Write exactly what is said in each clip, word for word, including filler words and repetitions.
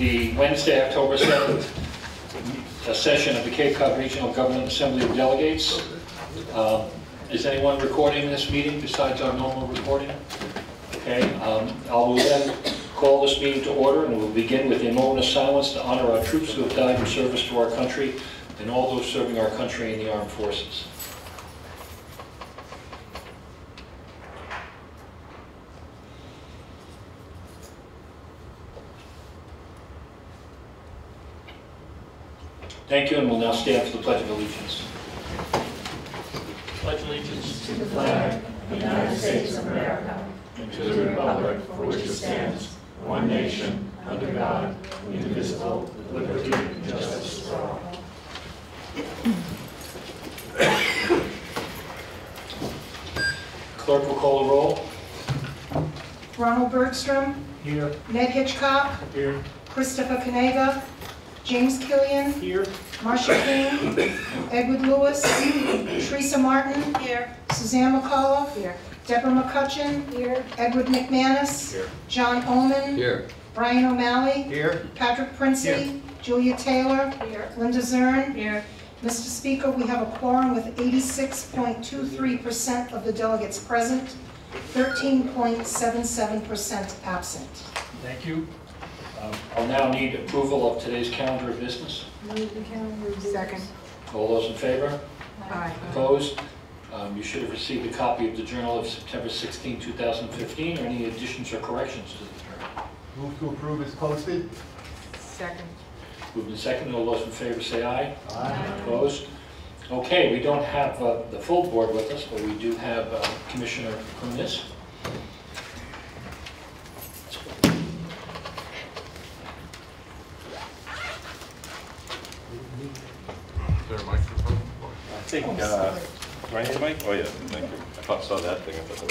the Wednesday, October seventh a session of the Cape Cod Regional Government Assembly of Delegates. Um, is anyone recording this meeting besides our normal recording? Okay, um, I will then call this meeting to order, and we'll begin with a moment of silence to honor our troops who have died in service to our country and all those serving our country in the armed forces. Thank you, and we'll now stand for the Pledge of Allegiance. Pledge allegiance to the flag of the United States of America and to the republic for which it stands, one nation, under God, indivisible, with liberty and justice for all. Clerk will call the roll. Ronald Bergstrom. Here. Ned Hitchcock. Here. Christopher Kanega. James Killian. Here. Marcia King. Edward Lewis. Teresa Martin. Here. Suzanne McCullough. Here. Deborah McCutcheon. Here. Edward McManus. Here. John Ullman. here. Brian O'Malley. Here. Patrick Princey. Here. Julia Taylor. Here. Linda Zern. Here. Mister Speaker, we have a quorum with eighty-six point two three percent of the delegates present, thirteen point seven seven percent absent. Thank you. Um, I'll now need approval of today's calendar of business. Move the calendar of business. Second. All those in favor? Aye. Opposed? Um, you should have received a copy of the Journal of September sixteenth, two thousand fifteen, or any additions or corrections to the Journal. Move to approve is posted. Second. Moved and seconded. All those in favor say aye. Aye. Opposed? Okay, we don't have uh, the full board with us, but we do have uh, Commissioner Kunis. Is there a microphone? I think, uh, do I need a mic? Oh, yeah, thank you. I thought, saw that thing, I thought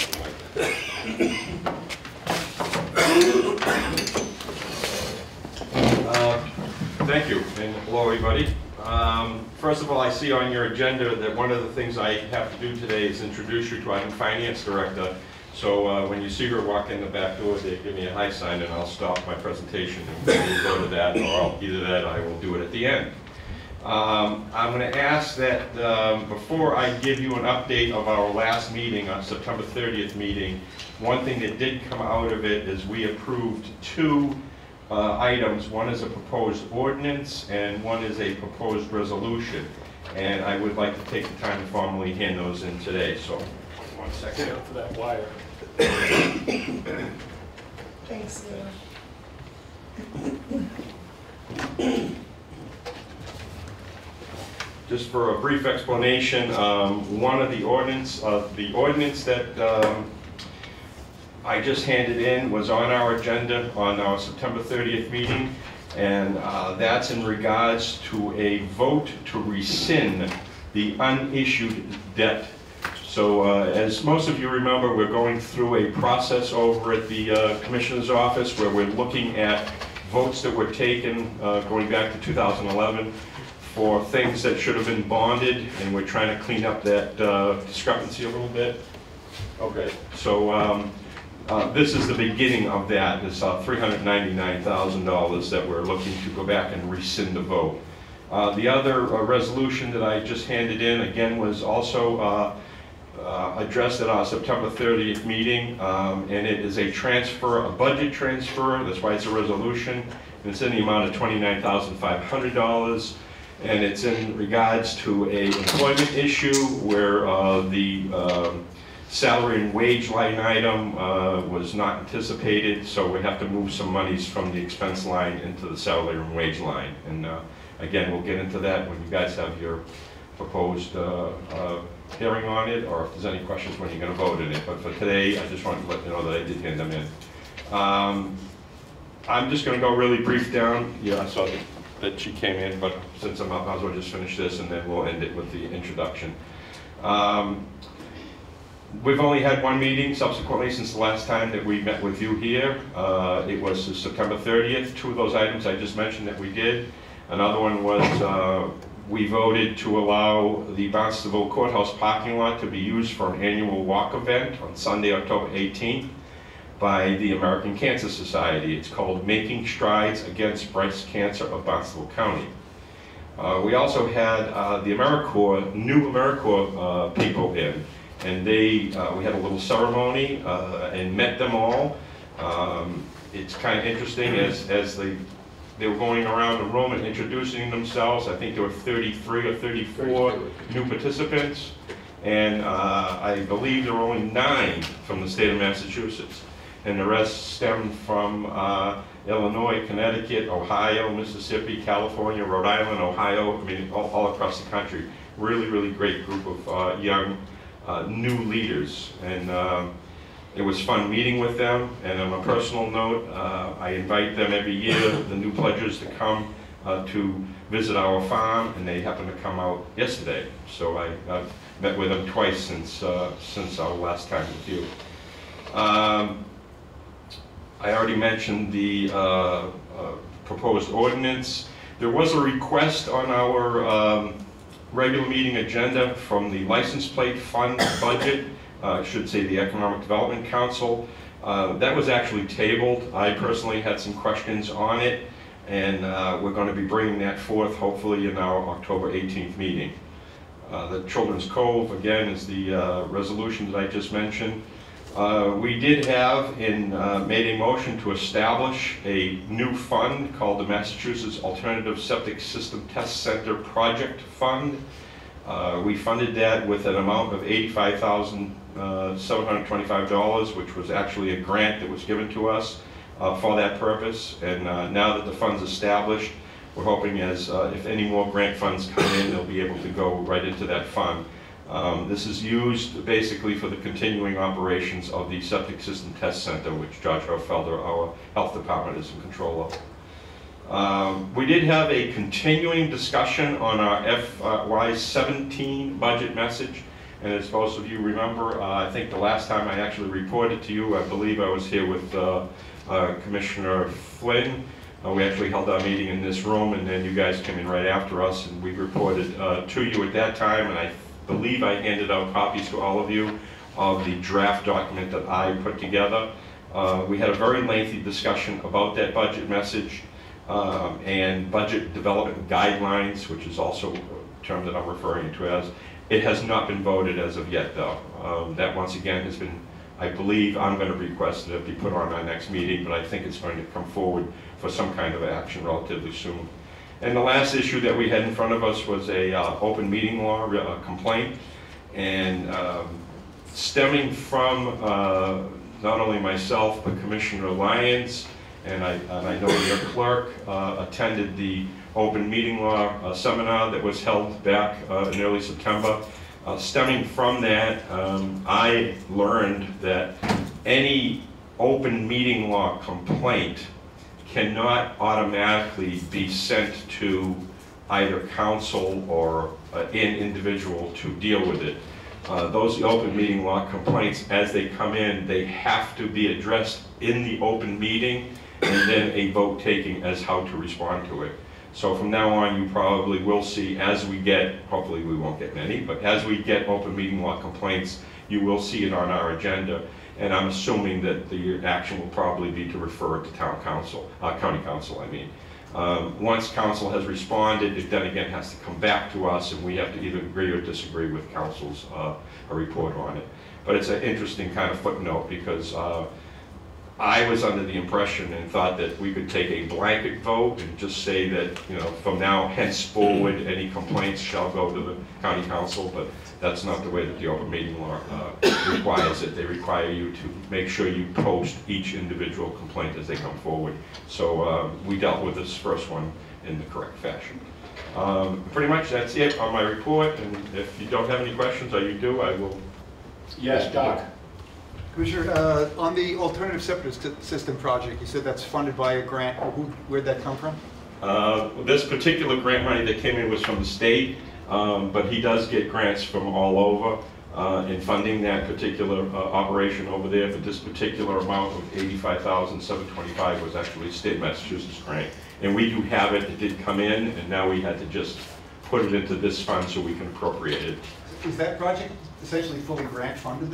that was a mic. Uh, Thank you, and hello, everybody. Um, first of all, I see on your agenda that one of the things I have to do today is introduce you to our new finance director. So uh, when you see her walk in the back door, they give me a high sign, and I'll stop my presentation and we'll go to that, or I'll, either that, I will do it at the end. Um, I'm going to ask that um, before I give you an update of our last meeting, on September thirtieth meeting, one thing that did come out of it is we approved two uh, items. One is a proposed ordinance and one is a proposed resolution. And I would like to take the time to formally hand those in today. So, one second. Look for that wire. Thanks, Lou. Just for a brief explanation, um, one of the ordinance, uh, the ordinance that um, I just handed in was on our agenda on our September thirtieth meeting, and uh, that's in regards to a vote to rescind the unissued debt. So uh, as most of you remember, we're going through a process over at the uh, Commissioner's office where we're looking at votes that were taken uh, going back to two thousand eleven for things that should have been bonded, and we're trying to clean up that uh, discrepancy a little bit. Okay, so um, uh, this is the beginning of that. It's uh, three hundred ninety-nine thousand dollars that we're looking to go back and rescind the vote. Uh, the other uh, resolution that I just handed in, again, was also uh, uh, addressed at our September thirtieth meeting, um, and it is a transfer, a budget transfer. That's why it's a resolution, and it's in the amount of twenty-nine thousand five hundred dollars. And it's in regards to a employment issue where uh, the um, salary and wage line item uh, was not anticipated, so we have to move some monies from the expense line into the salary and wage line. And uh, again, we'll get into that when you guys have your proposed uh, uh, hearing on it, or if there's any questions when you're going to vote in it. But for today, I just wanted to let you know that I did hand them in. Um, I'm just going to go really brief down. Yeah, I saw that. that she came in, but since I'm up, I might as well just finish this and then we'll end it with the introduction. Um, we've only had one meeting subsequently since the last time that we met with you here. Uh, it was September thirtieth. Two of those items I just mentioned that we did. Another one was uh, we voted to allow the Barnstable Courthouse parking lot to be used for an annual walk event on Sunday, October eighteenth. by the American Cancer Society. It's called Making Strides Against Breast Cancer of Barnstable County. Uh, we also had uh, the AmeriCorps, new AmeriCorps uh, people in, and they, uh, we had a little ceremony uh, and met them all. Um, it's kind of interesting as, as they, they were going around the room and introducing themselves. I think there were thirty-three or thirty-four new participants, and uh, I believe there were only nine from the state of Massachusetts, and the rest stemmed from uh, Illinois, Connecticut, Ohio, Mississippi, California, Rhode Island, Ohio, I mean, all, all across the country. Really, really great group of uh, young, uh, new leaders. And um, it was fun meeting with them. And on a personal note, uh, I invite them every year, the new pledgers, to come uh, to visit our farm, and they happened to come out yesterday. So I, I've met with them twice since, uh, since our last time with you. Um, I already mentioned the uh, uh, proposed ordinance. There was a request on our um, regular meeting agenda from the license plate fund budget, uh, I should say the Economic Development Council. Uh, that was actually tabled. I personally had some questions on it, and uh, we're going to be bringing that forth hopefully in our October eighteenth meeting. Uh, the Children's Cove, again, is the uh, resolution that I just mentioned. Uh, we did have in, uh, made a motion to establish a new fund called the Massachusetts Alternative Septic System Test Center Project Fund. Uh, we funded that with an amount of eighty-five thousand seven hundred twenty-five dollars, which was actually a grant that was given to us uh, for that purpose. And uh, now that the fund's established, we're hoping as uh, if any more grant funds come in, they'll be able to go right into that fund. Um, this is used basically for the continuing operations of the Septic System Test Center, which Josh Felder, our health department, is in control of. Um, we did have a continuing discussion on our F Y seventeen budget message, and as most of you remember, uh, I think the last time I actually reported to you, I believe I was here with uh, uh, Commissioner Flynn. Uh, we actually held our meeting in this room, and then you guys came in right after us, and we reported uh, to you at that time, and I believe I handed out copies to all of you of the draft document that I put together. Uh, we had a very lengthy discussion about that budget message um, and budget development guidelines, which is also a term that I'm referring to as. It has not been voted as of yet, though. Um, that once again has been, I believe, I'm going to request that it be put on our next meeting, but I think it's going to come forward for some kind of action relatively soon. And the last issue that we had in front of us was a uh, open meeting law uh, complaint, and um, stemming from uh, not only myself but Commissioner Lyons, and I, and I know your clerk uh, attended the open meeting law uh, seminar that was held back uh, in early September. Uh, stemming from that, um, I learned that any open meeting law complaint cannot automatically be sent to either council or uh, an individual to deal with it. Uh, those open meeting law complaints, as they come in, they have to be addressed in the open meeting and then a vote taking as how to respond to it. So from now on, you probably will see, as we get, hopefully we won't get many, but as we get open meeting law complaints, you will see it on our agenda. And I'm assuming that the action will probably be to refer it to town council, uh, county council, I mean. Um, once council has responded, it then again has to come back to us, and we have to either agree or disagree with council's uh, a report on it. But it's an interesting kind of footnote, because uh, I was under the impression and thought that we could take a blanket vote and just say that, you know, from now henceforward, any complaints shall go to the county council, but that's not the way that the open meeting law uh, requires it. They require you to make sure you post each individual complaint as they come forward. So uh, we dealt with this first one in the correct fashion. Um, pretty much that's it on my report, and if you don't have any questions, or you do, I will. Yes, Doc. Commissioner, uh, on the alternative septic system project, you said that's funded by a grant. Who, where'd that come from? Uh, this particular grant money that came in was from the state, um, but he does get grants from all over uh, in funding that particular uh, operation over there. But this particular amount of eighty-five thousand seven hundred twenty-five was actually a state of Massachusetts grant. And we do have it. It did come in, and now we had to just put it into this fund so we can appropriate it. Is that project essentially fully grant funded then?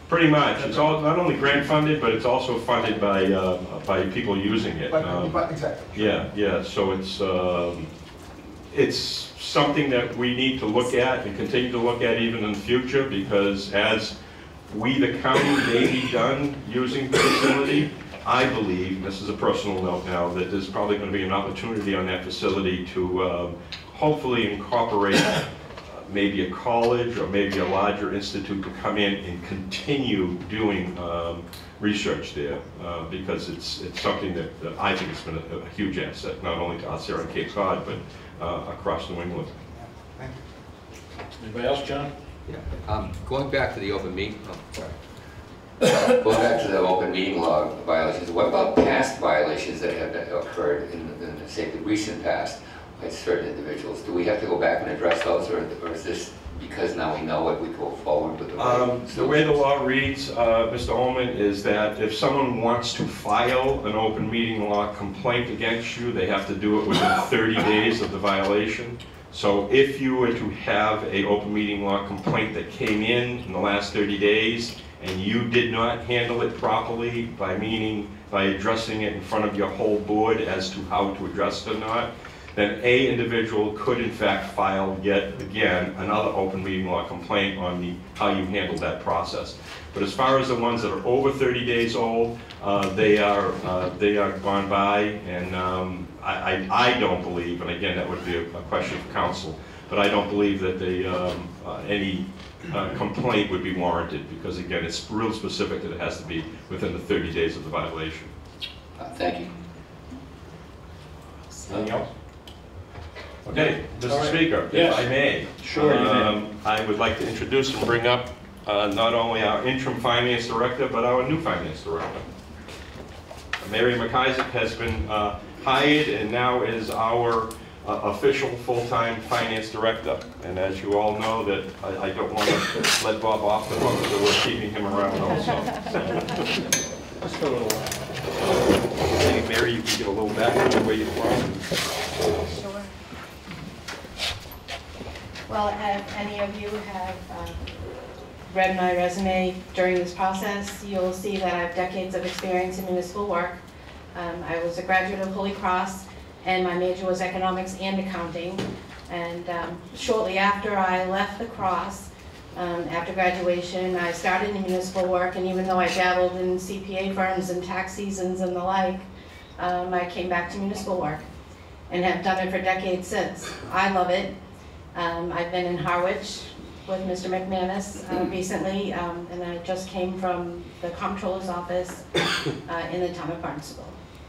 Pretty much. It's all not only grant funded, but it's also funded by uh, by people using it. But, Um, but exactly. Yeah, yeah. So it's um, it's something that we need to look at and continue to look at even in the future, because as we, the county, may be done using the facility, I believe, this is a personal note now, that there's probably going to be an opportunity on that facility to um, hopefully incorporate uh, maybe a college or maybe a larger institute to come in and continue doing um, research there, uh, because it's it's something that uh, I think has been a, a huge asset, not only to us here in Cape Cod, but uh, across New England. Thank you. Anybody else, John? Yeah, um, going back to the open meeting, oh, sorry. Going back to the open meeting law violations, what about past violations that have occurred in, the, in the, say, the recent past by certain individuals? Do we have to go back and address those, or, or is this because now we know it, we go forward with the Um, the way the law reads, uh, Mister Ullman, is that if someone wants to file an open meeting law complaint against you, they have to do it within thirty days of the violation. So if you were to have a open meeting law complaint that came in in the last thirty days, and you did not handle it properly, by meaning by addressing it in front of your whole board as to how to address it or not, then a individual could in fact file yet again another open meeting law complaint on the how you handled that process. But as far as the ones that are over thirty days old, uh, they are uh, they are gone by, and um, I, I, I don't believe, and again that would be a, a question for council, but I don't believe that they um, uh, any uh, complaint would be warranted, because again it's real specific that it has to be within the thirty days of the violation. Uh, thank you. Anything else? Okay, Mister All right. Speaker, Yes. if I may. Sure, you may. um, I would like to introduce and bring up uh, not only our interim finance director, but our new finance director. Mary McIsaac has been uh, hired and now is our uh, official full-time finance director. And as you all know, that I, I don't want to let Bob off the hook, so we're keeping him around also. Just for a little while. Hey, Mary, you can get a little back to where you're from. Sure. Well, if any of you have um, read my resume during this process, you'll see that I have decades of experience in municipal work. Um, I was a graduate of Holy Cross, and my major was economics and accounting. And um, shortly after I left the Cross, um, after graduation, I started in municipal work, and even though I dabbled in C P A firms and tax seasons and the like, um, I came back to municipal work and have done it for decades since. I love it. Um, I've been in Harwich with Mister McManus uh, recently, um, and I just came from the comptroller's office uh, in the town of Barnstable.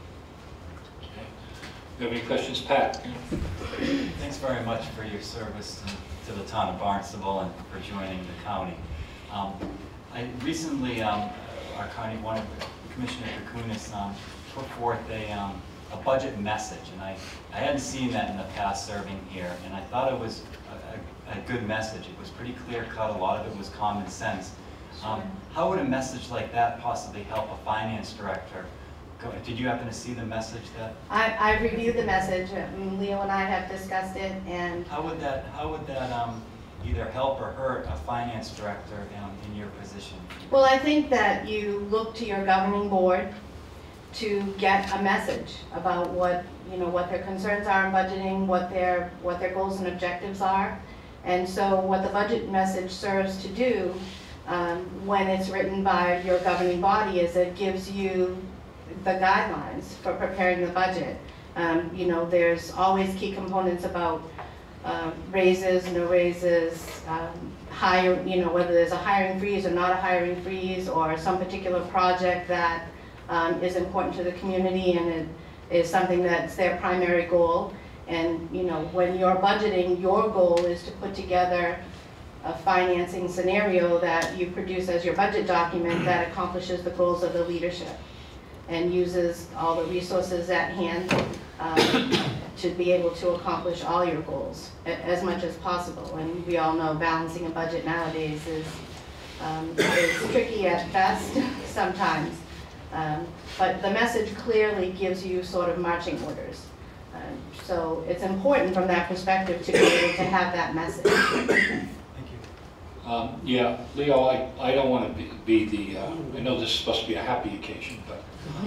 Okay. You have any questions, Pat? Thanks very much for your service to the town of Barnstable and for joining the county. Um, I recently, um, our county, one of Commissioner Kukunis um, put forth a, um, a budget message, and I, I hadn't seen that in the past serving here, and I thought it was a, a, a good message. It was pretty clear cut, a lot of it was common sense. Um, how would a message like that possibly help a finance director? Go, did you happen to see the message that? I, I reviewed the message. Um, Leo and I have discussed it, and How would that, how would that um, either help or hurt a finance director um, in your position? well, I think that you look to your governing board to get a message about what, you know, what their concerns are in budgeting, what their, what their goals and objectives are. And so what the budget message serves to do um, when it's written by your governing body is it gives you the guidelines for preparing the budget. Um, you know, there's always key components about um, raises, no raises, um, hire, you know, whether there's a hiring freeze or not a hiring freeze, or some particular project that Um, is important to the community, and it is something that's their primary goal. And you know, when you're budgeting, your goal is to put together a financing scenario that you produce as your budget document that accomplishes the goals of the leadership and uses all the resources at hand um, to be able to accomplish all your goals as much as possible. And we all know balancing a budget nowadays is, um, is tricky at best sometimes. Um, but the message clearly gives you sort of marching orders. Um, so it's important from that perspective to be able to have that message. Thank you. Um, yeah, Leo, I, I don't want to be, be the, uh, I know this is supposed to be a happy occasion, but,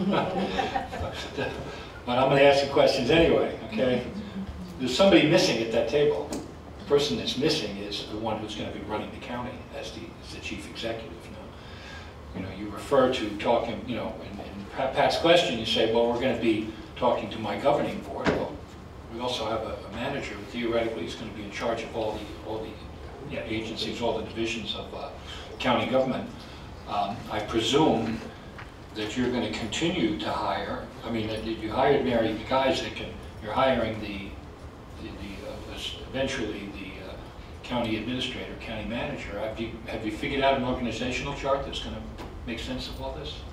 but I'm going to ask you questions anyway, okay? There's somebody missing at that table. The person that's missing is the one who's going to be running the county as the, as the chief executive. Now, you know, you refer to talking, you know, in, in Pat's question, you say, well, we're going to be talking to my governing board. Well, we also have a, a manager who theoretically is going to be in charge of all the, all the yeah, agencies, all the divisions of uh, county government. Um, I presume that you're going to continue to hire. I mean, that you hired Mary Guyzik, and you're hiring the, the, the uh, eventually the uh, county administrator, county manager. Have you have you figured out an organizational chart that's going to make sense of all this?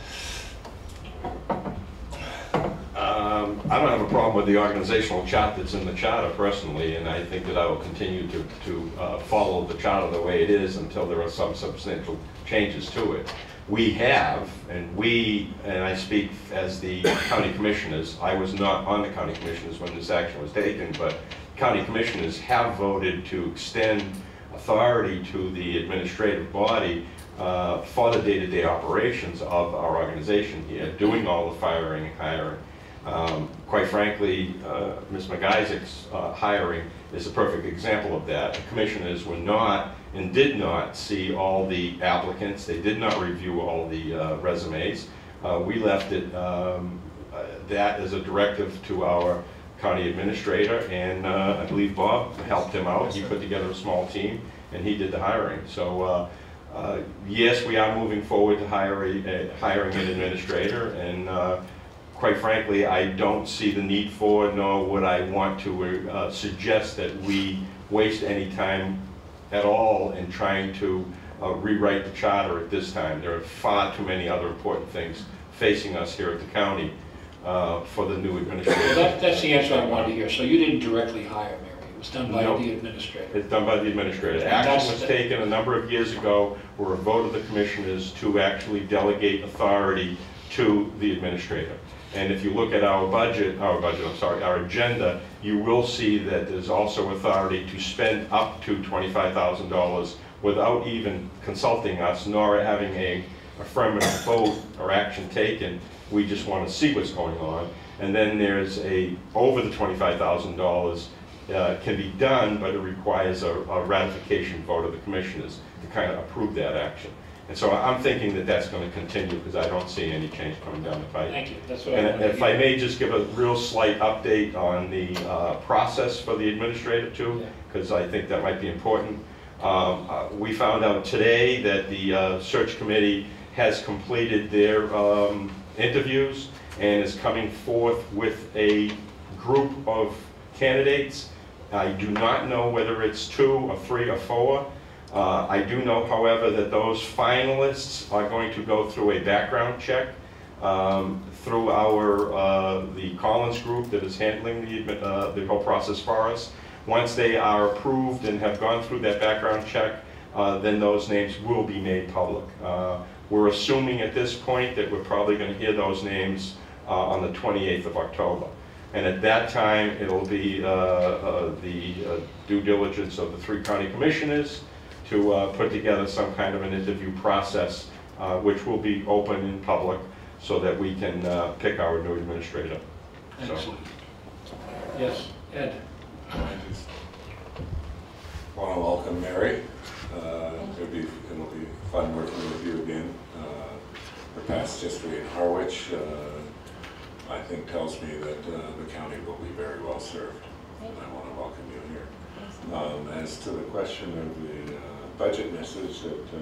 Um, I don't have a problem with the organizational chart that's in the charter personally, and I think that I will continue to, to uh, follow the charter the way it is until there are some substantial changes to it. We have, and we, and I speak as the county commissioners, I was not on the county commissioners when this action was taken, but county commissioners have voted to extend authority to the administrative body uh, for the day-to-day operations of our organization here, doing all the firing and hiring. Um, quite frankly, uh, Miz McIsaac's uh, hiring is a perfect example of that. The commissioners were not and did not see all the applicants. They did not review all the uh, resumes. Uh, we left it um, uh, that as a directive to our county administrator, and uh, I believe Bob helped him out. He put together a small team, and he did the hiring. So uh, uh, yes, we are moving forward to hire a, a, hiring an administrator, and uh, quite frankly, I don't see the need for, nor would I want to uh, suggest that we waste any time at all in trying to uh, rewrite the charter at this time. There are far too many other important things facing us here at the county uh, for the new administration. Well, that, that's the answer I wanted to hear. So you didn't directly hire Mary. It was done by Nope. the administrator. It's done by the administrator. And Action that's was the- taken a number of years ago where a vote of the commissioners to actually delegate authority to the administrator. And if you look at our budget, our budget, I'm sorry, our agenda, you will see that there's also authority to spend up to twenty-five thousand dollars without even consulting us, nor having a affirmative vote or action taken. We just want to see what's going on. And then there's a, over the twenty-five thousand dollars uh, can be done, but it requires a, a ratification vote of the commissioners to kind of approve that action. And so I'm thinking that that's going to continue because I don't see any change coming down the pipe. Thank you. That's what I And wanted to if I hear. may just give a real slight update on the uh, process for the administrator too, because I think that might be important. Um, uh, we found out today that the uh, search committee has completed their um, interviews and is coming forth with a group of candidates. I do not know whether it's two or three or four. Uh, I do know, however, that those finalists are going to go through a background check um, through our uh, the Collins group that is handling the uh, the whole process for us. Once they are approved and have gone through that background check, uh, then those names will be made public. Uh, we're assuming at this point that we're probably going to hear those names uh, on the twenty-eighth of October. And at that time, it'll be uh, uh, the uh, due diligence of the three county commissioners to uh, put together some kind of an interview process, uh, which will be open in public so that we can uh, pick our new administrator. So. Excellent. Yes, Ed. I just want to welcome Mary. Uh, it'll be it'll be fun working with you again. Uh, her past history in Harwich, uh, I think, tells me that uh, the county will be very well served. And I want to welcome you here. Um, as to the question of the uh, budget message that uh,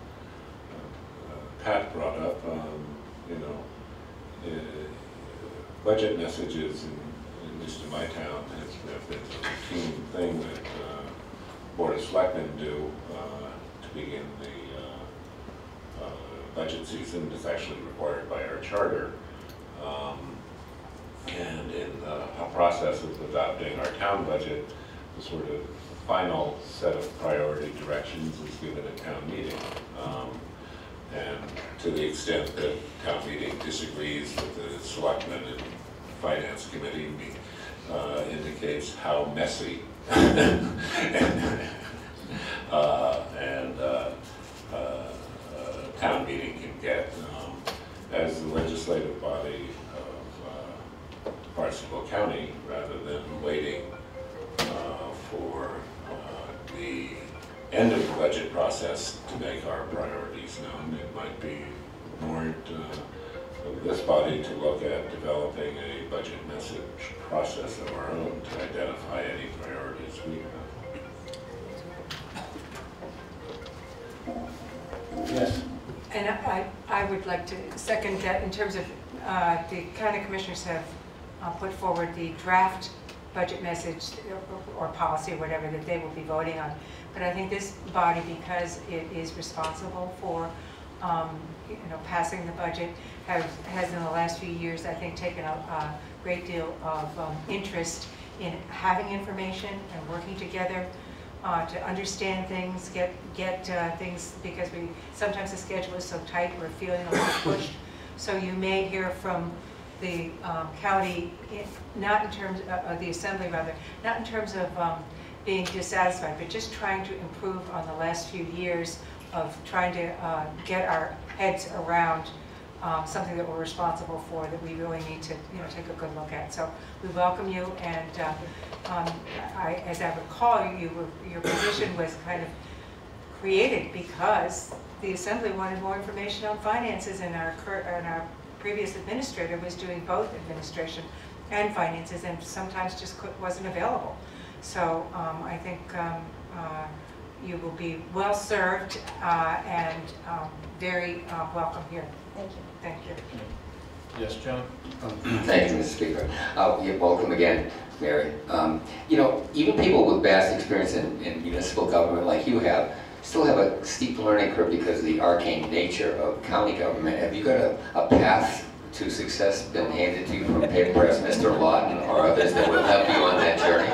uh, Pat brought up, um, you know, uh, budget messages, in, in, at least in my town, has have been a routine thing that uh, Board of Selectmen do uh, to begin the uh, uh, budget season. It's actually required by our charter. Um, and in the process of adopting our town budget, the sort of final set of priority directions is given at town meeting. Um, and to the extent that town meeting disagrees with the selectmen and finance committee, uh, indicates how messy and, uh, and county rather than waiting uh, for uh, the end of the budget process to make our priorities known. It might be warrant uh, of this body to look at developing a budget message process of our own to identify any priorities we have. Yes. And I, I would like to second that in terms of uh, the county commissioners have uh, put forward the draft budget message or, or policy or whatever that they will be voting on. But I think this body, because it is responsible for um, you know, passing the budget, have, has in the last few years, I think, taken a, a great deal of um, interest in having information and working together Uh, to understand things, get get uh, things, because we sometimes the schedule is so tight, we're feeling a little pushed. So you may hear from the um, county, in, not in terms of, of the assembly rather, not in terms of um, being dissatisfied, but just trying to improve on the last few years of trying to uh, get our heads around um, something that we're responsible for, that we really need to, you know, take a good look at. So we welcome you, and uh, um, I, as I recall, you were, your position was kind of created because the Assembly wanted more information on finances, and our, and our previous administrator was doing both administration and finances, and sometimes just wasn't available. So um, I think um, uh, you will be well served uh, and um, very uh, welcome here. Thank you. Thank you. Yes, John? Um, Thank you, Mister Speaker. Uh, yeah, welcome again, Mary. Um, you know, even people with vast experience in, in municipal government like you have still have a steep learning curve because of the arcane nature of county government. Have you got a, a path to success been handed to you from perhaps Mister Lawton or others that will help you on that journey?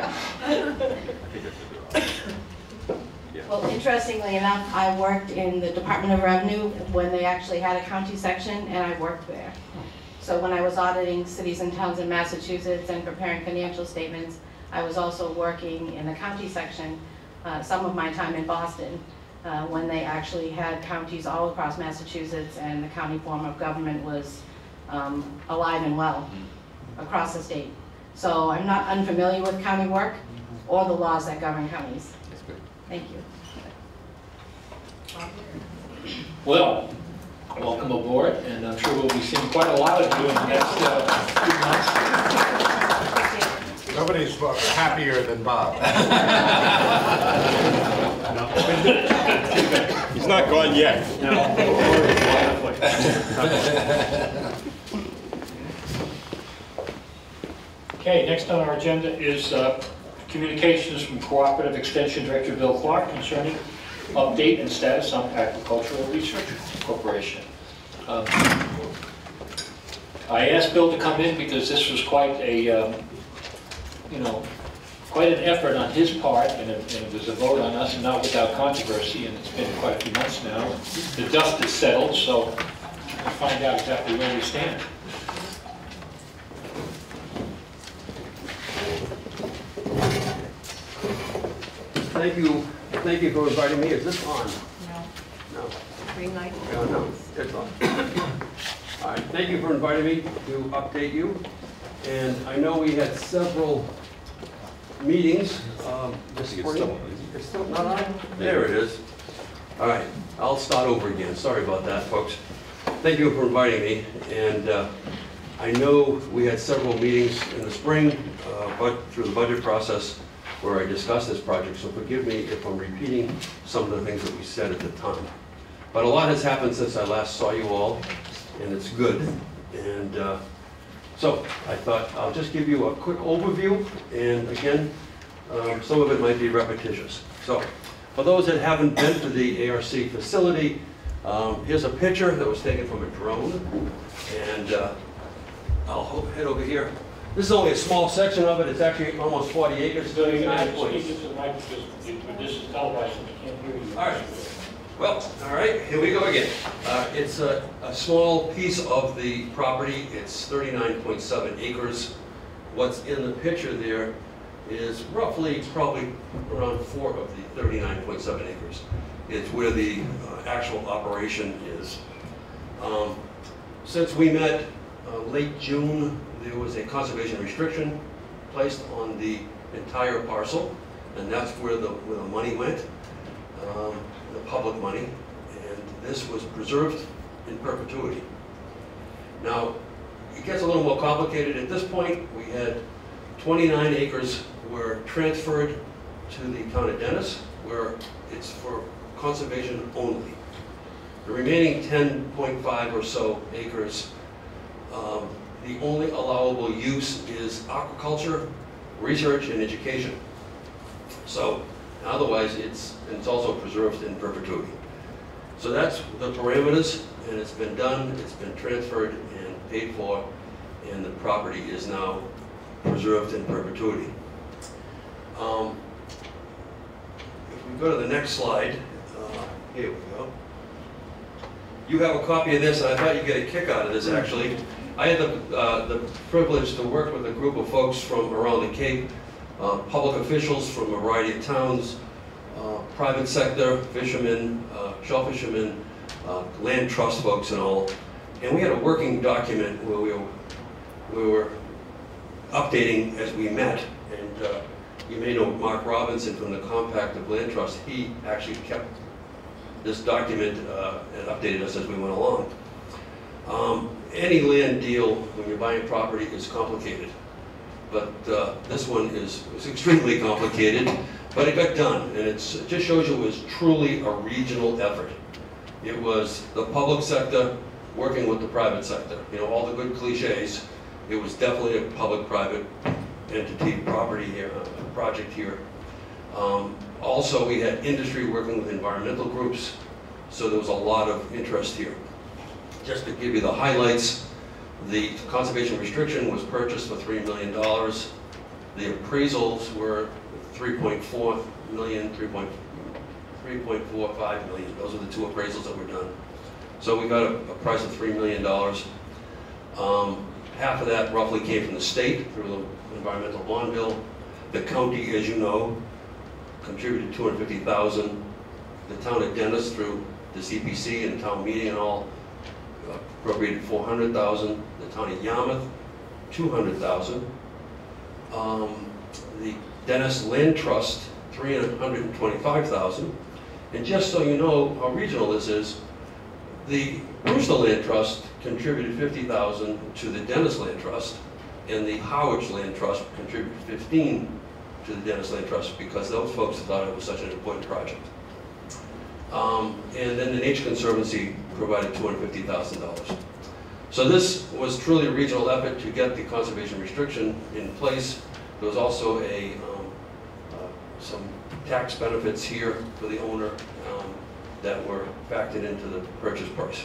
Well, interestingly enough, I worked in the Department of Revenue when they actually had a county section, and I worked there. So when I was auditing cities and towns in Massachusetts and preparing financial statements, I was also working in the county section, uh, some of my time in Boston, uh, when they actually had counties all across Massachusetts, and the county form of government was um, alive and well across the state. So I'm not unfamiliar with county work or the laws that govern counties. That's good. Thank you. Well, welcome aboard, and I'm sure we'll be seeing quite a lot of you in the next uh, few months. Nobody's happier than Bob. He's not gone yet. Okay, next on our agenda is uh, communications from Cooperative Extension Director Bill Clark concerning update and status on Agricultural Research Corporation. Um, I asked Bill to come in because this was quite a, um, you know, quite an effort on his part, and it, and it was a vote on us, and not without controversy, and it's been quite a few months now. The dust is settled, so we'll find out exactly where we stand. Thank you, thank you for inviting me. Is this on? No. No. Green light? No, no, it's on. All right, thank you for inviting me to update you. And I know we had several meetings um, this spring. It's still not on? There it is. All right, I'll start over again. Sorry about that, folks. Thank you for inviting me. And uh, I know we had several meetings in the spring, uh, but through the budget process, where I discussed this project, so forgive me if I'm repeating some of the things that we said at the time. But a lot has happened since I last saw you all, and it's good. And uh, so I thought I'll just give you a quick overview, and again, um, some of it might be repetitious. So for those that haven't been to the A R C facility, um, here's a picture that was taken from a drone, and uh, I'll head over here. This is only a small section of it. It's actually almost forty acres. So you're going to thirty-nine speak points. into the mic because this is televised and we can't hear you. All right. Well, all right, here we go again. Uh, it's a, a small piece of the property. It's thirty-nine point seven acres. What's in the picture there is roughly, probably around four of the thirty-nine point seven acres. It's where the uh, actual operation is. Um, since we met uh, late June, there was a conservation restriction placed on the entire parcel, and that's where the, where the money went, um, the public money, and this was preserved in perpetuity. Now, it gets a little more complicated. At this point, we had twenty-nine acres were transferred to the town of Dennis, where it's for conservation only. The remaining ten point five or so acres, um, the only allowable use is aquaculture, research, and education. So otherwise, it's, it's also preserved in perpetuity. So that's the parameters, and it's been done, it's been transferred and paid for, and the property is now preserved in perpetuity. Um, if we go to the next slide, uh, here we go. You have a copy of this, and I thought you'd get a kick out of this, actually. I had the, uh, the privilege to work with a group of folks from around the Cape, uh, public officials from a variety of towns, uh, private sector, fishermen, uh, shell fishermen, uh, land trust folks and all. And we had a working document where we were, we were updating as we met. And uh, you may know Mark Robinson from the Compact of Land Trust. He actually kept this document uh, and updated us as we went along. Um, any land deal when you're buying property is complicated, but uh, this one is, is extremely complicated, but it got done, and it's, it just shows you it was truly a regional effort. It was the public sector working with the private sector. You know, all the good cliches. It was definitely a public-private entity property here, uh, project here. Um, also, we had industry working with environmental groups, so there was a lot of interest here. Just to give you the highlights, the conservation restriction was purchased for three million dollars. The appraisals were three point four million, three point four five million. Those are the two appraisals that were done. So we got a, a price of three million dollars. Um, half of that roughly came from the state through the environmental bond bill. The county, as you know, contributed two hundred fifty thousand dollars. The town of Dennis through the C P C and town meeting and all appropriated four hundred thousand dollars. The town of Yarmouth, two hundred thousand dollars. Um, the Dennis Land Trust, three hundred twenty-five thousand dollars. And just so you know how regional this is, the Brewster Land Trust contributed fifty thousand dollars to the Dennis Land Trust, and the Howard Land Trust contributed fifteen thousand dollars to the Dennis Land Trust because those folks thought it was such an important project. Um, and then the Nature Conservancy provided two hundred fifty thousand dollars. So this was truly a regional effort to get the conservation restriction in place. There was also a, um, uh, some tax benefits here for the owner um, that were factored into the purchase price.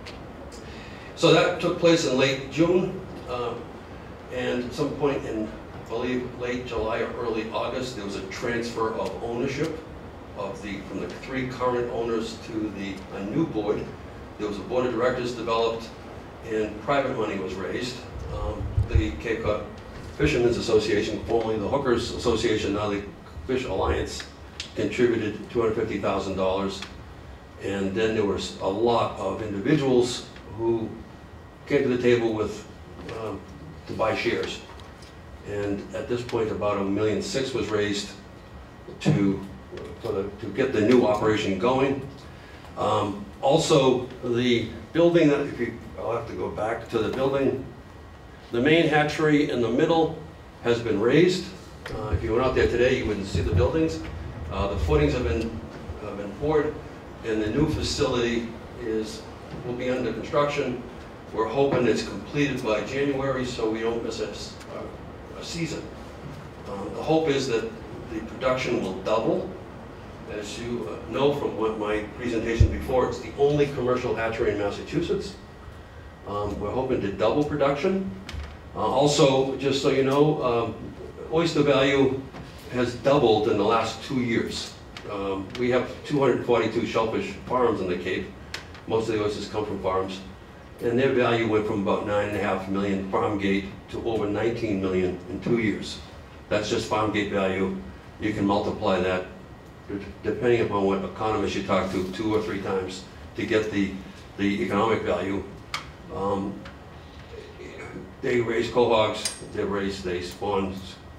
So that took place in late June, uh, and at some point in, I believe, late July or early August, there was a transfer of ownership of the, from the three current owners to the, a new board. There was a board of directors developed, and private money was raised. Um, the Cape Cod Fishermen's Association, formerly the Hookers Association, now the Fish Alliance, contributed two hundred fifty thousand dollars. And then there was a lot of individuals who came to the table with, um, to buy shares. And at this point, about a million six was raised to, for the, to get the new operation going. Um, also, the building, that if you, I'll have to go back to the building. The main hatchery in the middle has been raised. Uh, if you went out there today, you wouldn't see the buildings. Uh, the footings have been, have been poured, and the new facility is, will be under construction. We're hoping it's completed by January so we don't miss a, a season. Um, the hope is that the production will double. As you uh, know from what my presentation before, it's the only commercial hatchery in Massachusetts. Um, we're hoping to double production. Uh, also, just so you know, um, oyster value has doubled in the last two years. Um, we have two hundred forty-two shellfish farms in the Cape. Most of the oysters come from farms. And their value went from about nine and a half million farm gate to over nineteen million in two years. That's just farm gate value. You can multiply that, depending upon what economist you talk to, two or three times to get the, the economic value. Um, they raise cohogs, they raise, they spawn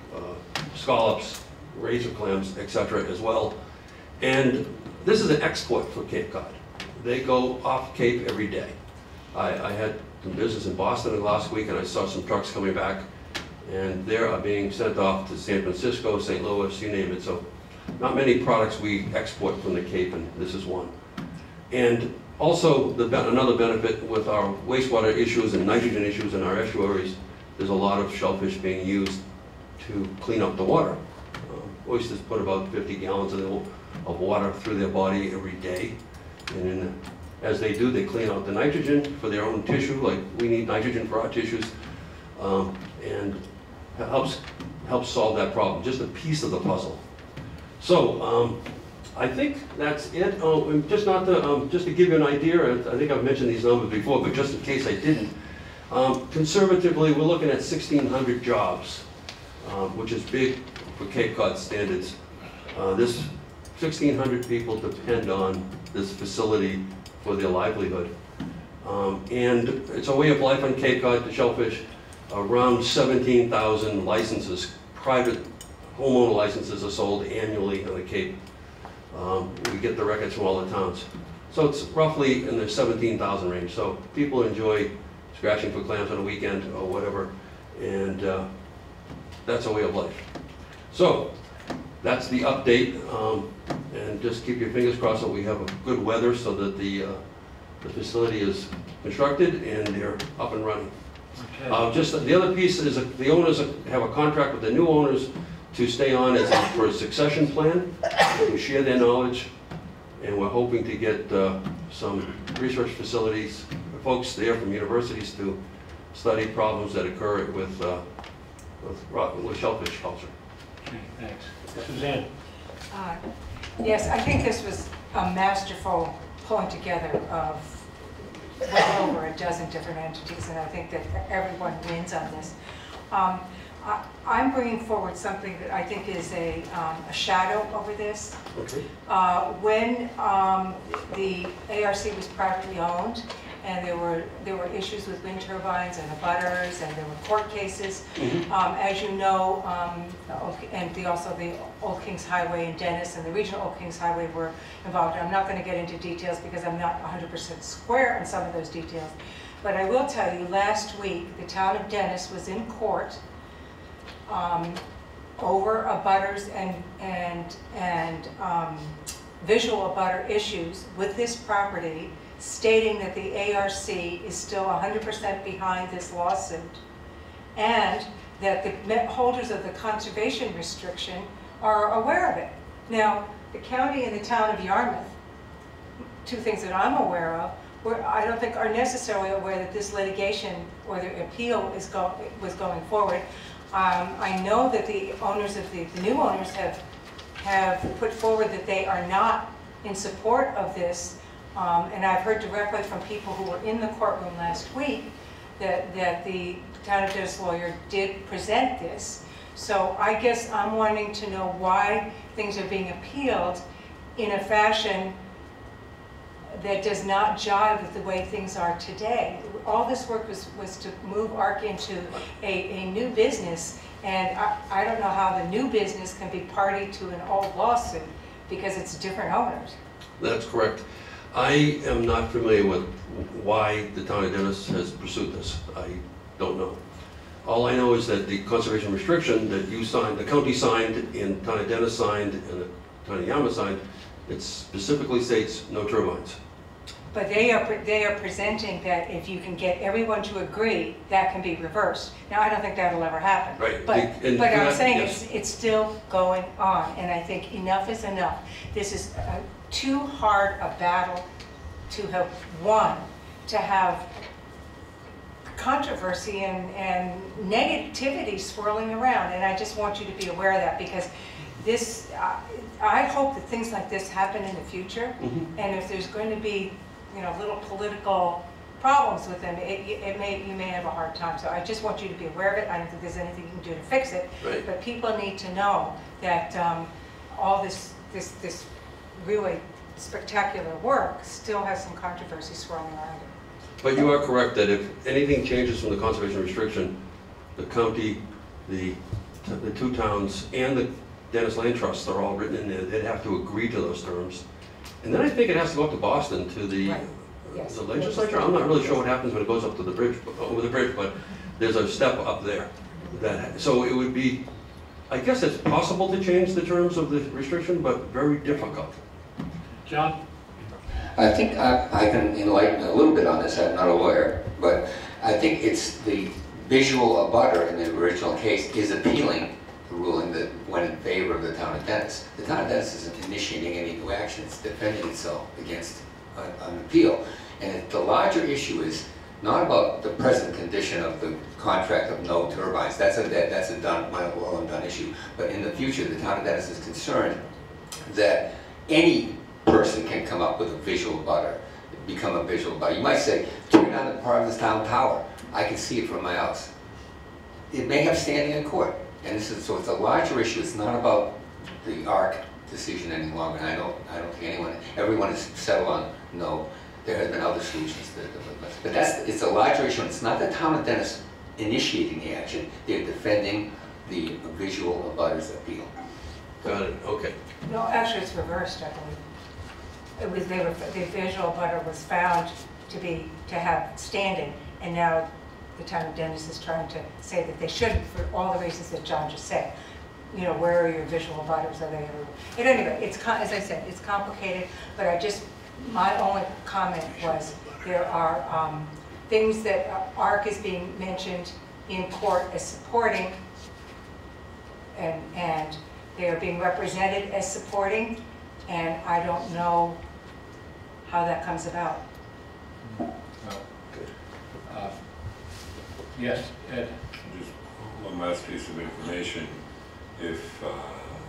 scallops, razor clams, et cetera as well. And this is an export for Cape Cod. They go off Cape every day. I, I had some business in Boston last week, and I saw some trucks coming back, and they are being sent off to San Francisco, Saint Louis, you name it. So not many products we export from the Cape, and this is one. And also, the, another benefit with our wastewater issues and nitrogen issues in our estuaries, there's a lot of shellfish being used to clean up the water. Uh, oysters put about fifty gallons of, of water through their body every day. And in, as they do, they clean out the nitrogen for their own tissue, like we need nitrogen for our tissues, um, and helps, helps solve that problem, just a piece of the puzzle. So, um, I think that's it. Oh, and just not to, um, just to give you an idea, I think I've mentioned these numbers before, but just in case I didn't, um, conservatively, we're looking at sixteen hundred jobs, um, which is big for Cape Cod standards. Uh, this sixteen hundred people depend on this facility for their livelihood. Um, and it's a way of life on Cape Cod, the shellfish. Around seventeen thousand licenses, private homeowner licenses are sold annually on the Cape. Um, we get the records from all the towns. So it's roughly in the seventeen thousand range. So people enjoy scratching for clams on a weekend or whatever, and uh, that's a way of life. So that's the update, um, and just keep your fingers crossed that we have a good weather so that the, uh, the facility is constructed and they're up and running. Okay. Uh, just the other piece is that the owners have a contract with the new owners to stay on as a, for a succession plan, to share their knowledge, and we're hoping to get uh, some research facilities, folks there from universities to study problems that occur with, uh, with, with shellfish culture. Okay, thanks. Suzanne? Uh, Yes, I think this was a masterful pulling together of well over a dozen different entities, and I think that everyone wins on this. Um, I, I'm bringing forward something that I think is a, um, a shadow over this. Okay. Uh, when um, the A R C was privately owned, and there were there were issues with wind turbines and abutters, and there were court cases. Mm-hmm. um, as you know, um, and the, also the Old Kings Highway and Dennis and the regional Old Kings Highway were involved. I'm not going to get into details because I'm not one hundred percent square on some of those details. But I will tell you, last week, the town of Dennis was in court um, over abutters and, and, and um, visual abutter issues with this property, stating that the A R C is still one hundred percent behind this lawsuit, and that the holders of the conservation restriction are aware of it. Now, the county and the town of Yarmouth, two things that I'm aware of, were, I don't think are necessarily aware that this litigation or the appeal is go, was going forward. Um, I know that the owners of the, the new owners have, have put forward that they are not in support of this. Um, and I've heard directly from people who were in the courtroom last week that, that the town of Dennis lawyer did present this. So I guess I'm wanting to know why things are being appealed in a fashion that does not jive with the way things are today. All this work was, was to move A R C into a, a new business, and I, I don't know how the new business can be party to an old lawsuit because it's different owners. That's correct. I am not familiar with why the town of Dennis has pursued this. I don't know. All I know is that the conservation restriction that you signed, the county signed, and town of Dennis signed, and the town of Yarmouth signed, it specifically states no turbines. But they are, they are presenting that if you can get everyone to agree, that can be reversed. Now, I don't think that'll ever happen. Right. But, And but I'm that, saying yes. it's, it's still going on, and I think enough is enough. This is uh, too hard a battle to have won, to have controversy and, and negativity swirling around, and I just want you to be aware of that, because this, uh, I hope that things like this happen in the future, mm-hmm. and if there's going to be, you know, little political problems with them, it, it may, you may have a hard time. So I just want you to be aware of it. I don't think there's anything you can do to fix it, right. But people need to know that um, all this, this, this really spectacular work still has some controversy swirling around it. But you are correct that if anything changes from the conservation restriction, the county, the the two towns and the Dennis Land Trust, they're all written in there, they'd have to agree to those terms. And then I think it has to go up to Boston, to the, Right. Yes. the legislature. I'm not really sure what happens when it goes up to the bridge, over the bridge, but there's a step up there. That, so it would be, I guess it's possible to change the terms of the restriction, but very difficult. John? I think I, I can enlighten a little bit on this. I'm not a lawyer, but I think it's the visual abutter in the original case is appealing the ruling that went in favor of the town of Dennis. The town of Dennis isn't initiating any new action. It's defending itself against an, an appeal. And it, the larger issue is not about the present condition of the contract of no turbines. That's a, that, that's a done, well and done issue. But in the future, the town of Dennis is concerned that any person can come up with a visual abutter, become a visual abutter. You might say, turn down the part of this town tower. I can see it from my house. It may have standing in court. And this is, so it's a larger issue. It's not about the ARC decision any longer. And I don't, I don't think anyone, everyone is settled on no. There have been other solutions. That, but that's, it's a larger issue. And it's not the town of Dennis initiating the action. They're defending the visual abutters appeal. Got it, okay. No, actually, it's reversed, I believe. It was, they were, the visual butter was found to be, to have standing, and now the town of Dennis is trying to say that they shouldn't for all the reasons that John just said. You know, where are your visual butters? Are they everywhere? At any rate, it's, as I said, it's complicated, but I just, my only comment was there are um, things that ARC is being mentioned in court as supporting, and, and they are being represented as supporting, and I don't know how that comes about. Well, uh, yes, Ed? Just one last piece of information. If uh,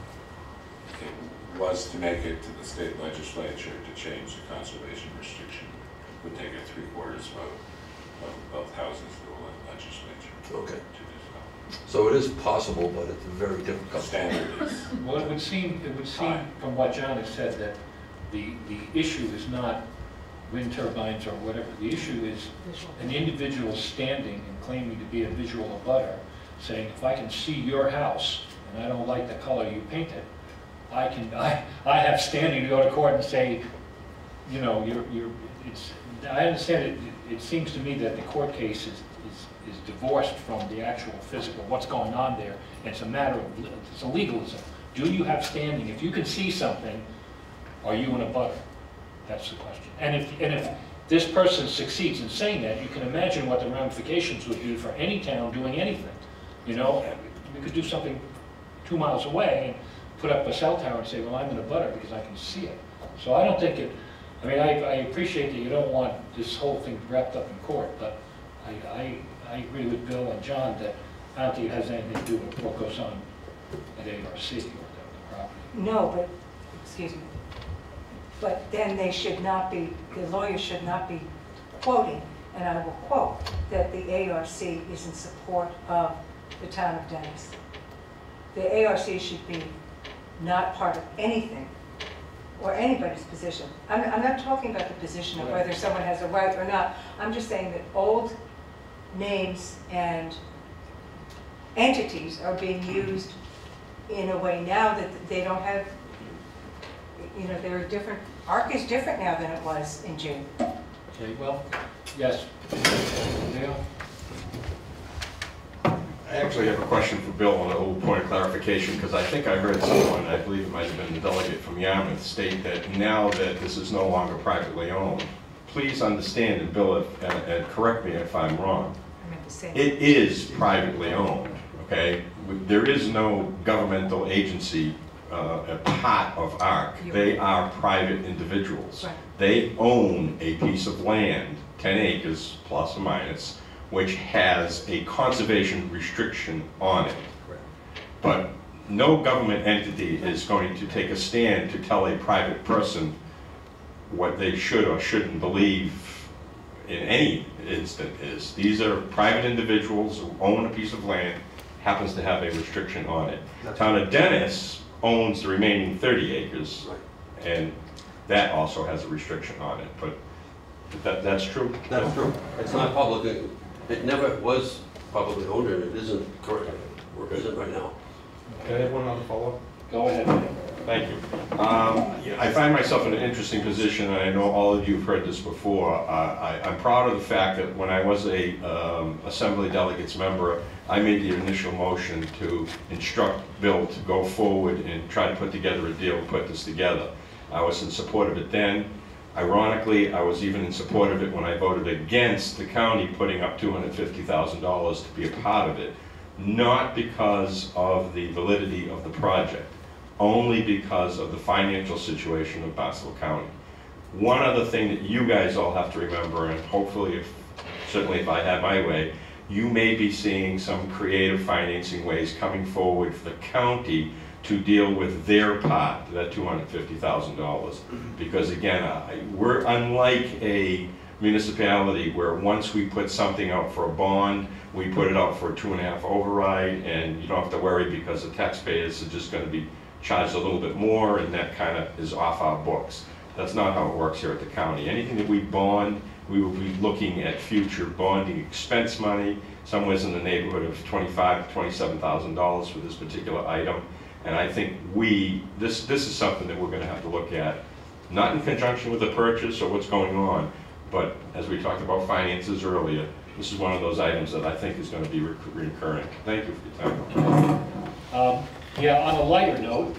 it was to make it to the state legislature to change the conservation restriction, it would take a three-quarters vote of both houses of the legislature Okay. to do so. So it is possible, but it's very difficult. Standard is Well, it would seem, it would seem from what John has said that the, the issue is not wind turbines or whatever. The issue is an individual standing and claiming to be a visual abutter, saying, if I can see your house and I don't like the color you painted, I can, I, I have standing to go to court and say, you know, you're, you're, it's, I understand it, it seems to me that the court case is, is, is divorced from the actual physical, what's going on there. It's a matter of, it's a legalism. Do you have standing? If you can see something, are you an abutter? That's the question. And if, and if this person succeeds in saying that, you can imagine what the ramifications would be for any town doing anything. You know, we could do something two miles away and put up a cell tower and say, well, I'm an abutter because I can see it. So I don't think it, I mean, I, I appreciate that you don't want this whole thing wrapped up in court, but I, I, I agree with Bill and John that I don't think it has anything to do with what goes on at A R C or the, the property. No, but, excuse me, but then they should not be, the lawyer should not be quoting, and I will quote, that the A R C is in support of the town of Dennis. The A R C should be not part of anything or anybody's position. I'm, I'm not talking about the position of whether someone has a right or not. I'm just saying that old names and entities are being used in a way now that they don't have, you know, they're different. ARC is different now than it was in June. Okay, well, yes. Dale? I actually have a question for Bill on a little point of clarification, because I think I heard someone, I believe it might have been the delegate from Yarmouth, state that now that this is no longer privately owned, please understand, and Bill, if, and, and correct me if I'm wrong, I meant to say. it is privately owned, okay? There is no governmental agency uh, a part of ARC. They are private individuals. Right. They own a piece of land, ten acres plus or minus, which has a conservation restriction on it. But no government entity is going to take a stand to tell a private person what they should or shouldn't believe in any instant is. These are private individuals who own a piece of land, happens to have a restriction on it. Town of Dennis owns the remaining thirty acres, and that also has a restriction on it. But that, that's true? That's true. It's not public. It never was publicly owned, and it isn't currently, or isn't right now. Can I have one other follow-up? Go ahead. Thank you. Um, I find myself in an interesting position, and I know all of you have heard this before. Uh, I, I'm proud of the fact that when I was a um, Assembly Delegates member, I made the initial motion to instruct Bill to go forward and try to put together a deal, put this together. I was in support of it then. Ironically, I was even in support of it when I voted against the county putting up two hundred fifty thousand dollars to be a part of it. Not because of the validity of the project, only because of the financial situation of Barnstable County. One other thing that you guys all have to remember, and hopefully, if, certainly if I had my way, you may be seeing some creative financing ways coming forward for the county to deal with their part, that two hundred fifty thousand dollars. Because again, I, we're unlike a municipality where once we put something out for a bond, we put it out for a two and a half override, and you don't have to worry because the taxpayers are just going to be charged a little bit more, and that kind of is off our books. That's not how it works here at the county. Anything that we bond, we will be looking at future bonding expense money, somewhere in the neighborhood of twenty-five to twenty-seven thousand dollars for this particular item. And I think we, this, this is something that we're going to have to look at, not in conjunction with the purchase or what's going on, but as we talked about finances earlier, this is one of those items that I think is going to be recurring. Thank you for your time. Um, yeah, on a lighter note,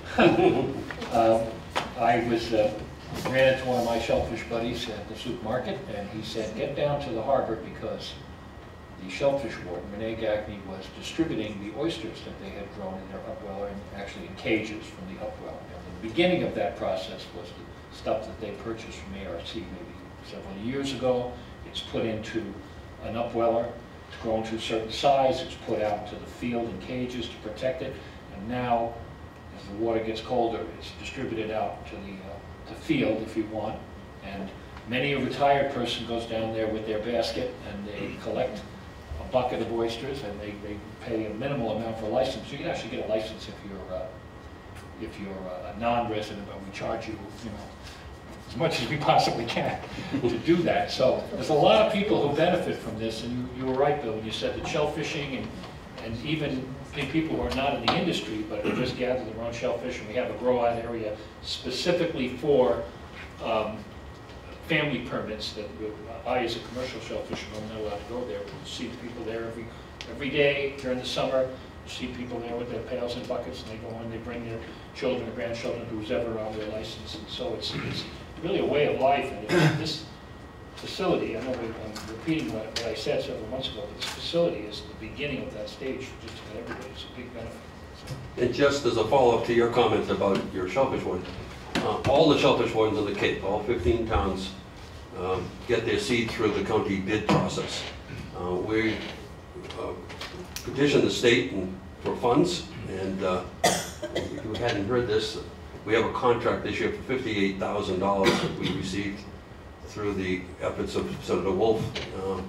uh, I was uh, ran into one of my shellfish buddies at the supermarket, and he said, get down to the harbor because the shellfish warden, Renee Gagney, was distributing the oysters that they had grown in their upweller, and actually in cages from the upwell. And the beginning of that process was the stuff that they purchased from A R C maybe several years ago. It's put into an upweller, it's grown to a certain size, it's put out to the field in cages to protect it, and now, as the water gets colder, it's distributed out to the, uh, the field, if you want, and many a retired person goes down there with their basket, and they collect a bucket of oysters, and they, they pay a minimal amount for a license. You can actually get a license if you're, uh, if you're uh, a non-resident, but we charge you, you know, as much as we possibly can to do that. So there's a lot of people who benefit from this, and you, you were right, Bill, when you said that shellfishing and, and even people who are not in the industry but who just gather their own shellfish, and we have a grow-out area specifically for um, family permits that I, as a commercial shellfisherman, I'm not allowed to go there. We see people there every, every day during the summer. You see people there with their pails and buckets, and they go in, they bring their children or grandchildren, who's ever on their license, and so it's, it's really a way of life. And if this facility, I know I'm repeating what, what I said several months ago, but this facility is the beginning of that stage for just about everybody. It's a big benefit. So. And just as a follow-up to your comments about your shellfish warden, uh, all the shellfish wardens of the Cape, all fifteen towns, um, get their seed through the county bid process. Uh, we uh, petition the state and, for funds, and uh, if you hadn't heard this, we have a contract this year for fifty-eight thousand dollars that we received through the efforts of Senator Wolf um,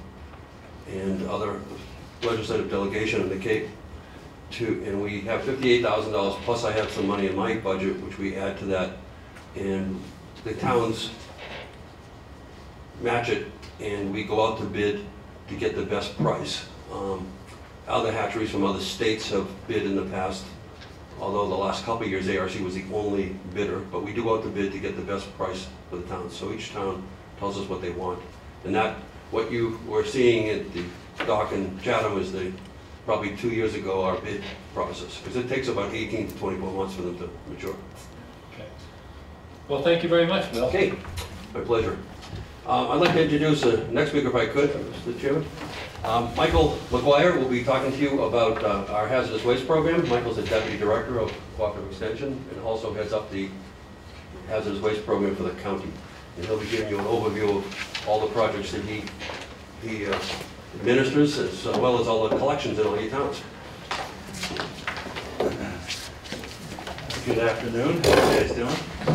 and other legislative delegation in the Cape. To, and we have fifty-eight thousand dollars, plus I have some money in my budget, which we add to that, and the towns match it, and we go out to bid to get the best price. Um, other hatcheries from other states have bid in the past, although the last couple of years A R C was the only bidder, but we do go out to bid to get the best price for the town. So each town tells us what they want. And that, what you were seeing at the dock in Chatham is the, probably two years ago, our bid process, because it takes about eighteen to twenty-four months for them to mature. Okay. Well, thank you very much, Bill. Okay, my pleasure. Um, I'd like to introduce the next speaker if I could, Mister Chairman. Um, Michael McGuire will be talking to you about uh, our hazardous waste program. Michael's the Deputy Director of Cooperative Extension and also heads up the hazardous waste program for the county. And he'll be giving you an overview of all the projects that he, he uh, administers, as well as all the collections in all your towns. Good afternoon. How are you guys doing?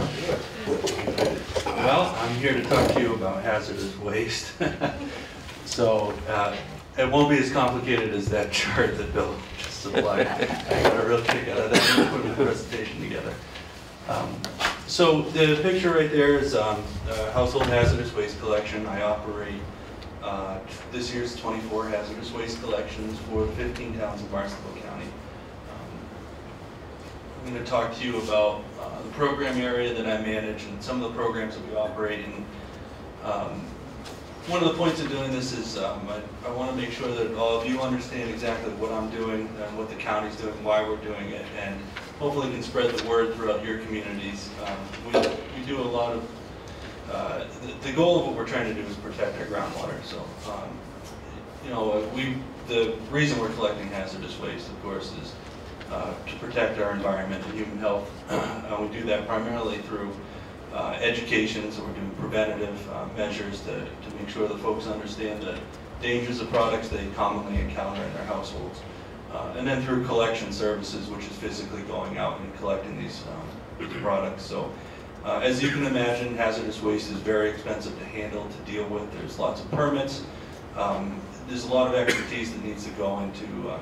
Well, I'm here to talk to you about hazardous waste. So uh, it won't be as complicated as that chart that Bill just supplied. I got a real kick out of that and put the presentation together. Um, so the picture right there is um, the household hazardous waste collection. I operate uh, this year's twenty-four hazardous waste collections for the fifteen towns of Barnstable County. Um, I'm going to talk to you about uh, the program area that I manage and some of the programs that we operate in. Um, one of the points of doing this is um, I, I want to make sure that all of you understand exactly what I'm doing and what the county's doing, why we're doing it, and hopefully can spread the word throughout your communities. Um, we, we do a lot of, uh, the, the goal of what we're trying to do is protect our groundwater. So, um, you know, we, the reason we're collecting hazardous waste, of course, is uh, to protect our environment and human health. Uh, we do that primarily through uh, education, so we're doing preventative uh, measures to, to make sure that folks understand the dangers of products they commonly encounter in their households. Uh, and then through collection services, which is physically going out and collecting these um, products. So uh, as you can imagine, hazardous waste is very expensive to handle, to deal with. There's lots of permits. Um, there's a lot of expertise that needs to go into uh,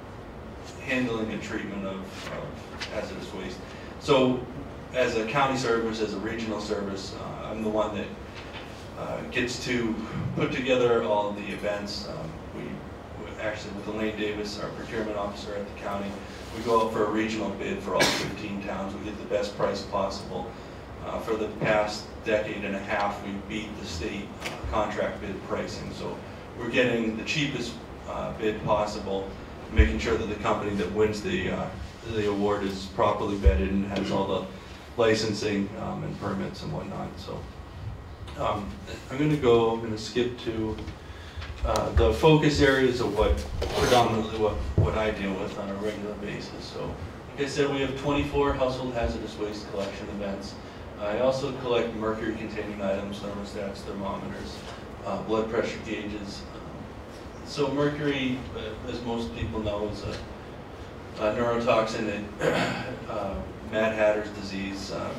handling and treatment of, of hazardous waste. So as a county service, as a regional service, uh, I'm the one that uh, gets to put together all of the events. Um, we, we actually, with Elaine Davis, our procurement officer at the county, we go out for a regional bid for all fifteen towns. We get the best price possible. Uh, for the past decade and a half, we beat the state uh, contract bid pricing. So we're getting the cheapest uh, bid possible, making sure that the company that wins the uh, the award is properly vetted and has all the licensing um, and permits and whatnot. So um, I'm going to go. I'm going to skip to uh, the focus areas of what predominantly what what I deal with on a regular basis. So, like I said, we have twenty-four household hazardous waste collection events. I also collect mercury-containing items, thermostats, thermometers, uh, blood pressure gauges. So mercury, uh, as most people know, is a, a neurotoxin that uh, Mad Hatter's disease uh,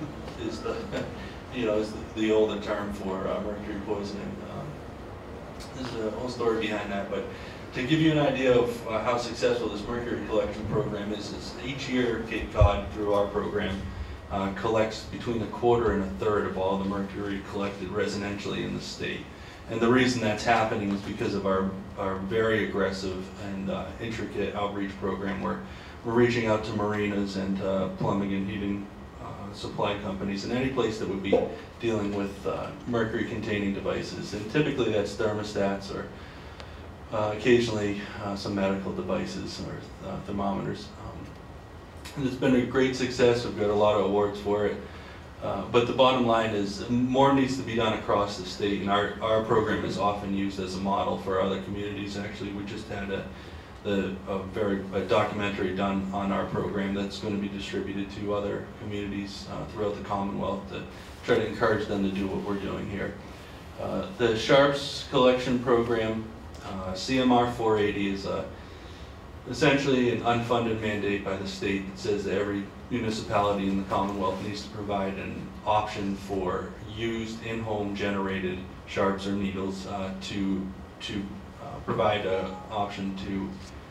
is the, you know, is the, the older term for uh, mercury poisoning. Um, there's a whole story behind that, but to give you an idea of uh, how successful this mercury collection program is, is each year Cape Cod, through our program, uh, collects between a quarter and a third of all the mercury collected residentially in the state. And the reason that's happening is because of our, our very aggressive and uh, intricate outreach program where we're reaching out to marinas and uh, plumbing and heating uh, supply companies and any place that would be dealing with uh, mercury-containing devices. And typically that's thermostats or uh, occasionally uh, some medical devices or uh, thermometers. Um, and it's been a great success. We've got a lot of awards for it. Uh, but the bottom line is more needs to be done across the state, and our, our program is often used as a model for other communities. Actually, we just had a, the, a very a documentary done on our program that's going to be distributed to other communities uh, throughout the Commonwealth to try to encourage them to do what we're doing here. Uh, the Sharps collection program, uh, C M R four eighty, is a, essentially an unfunded mandate by the state that says that every municipality in the Commonwealth needs to provide an option for used in-home generated sharps or needles uh, to, to uh, provide an option to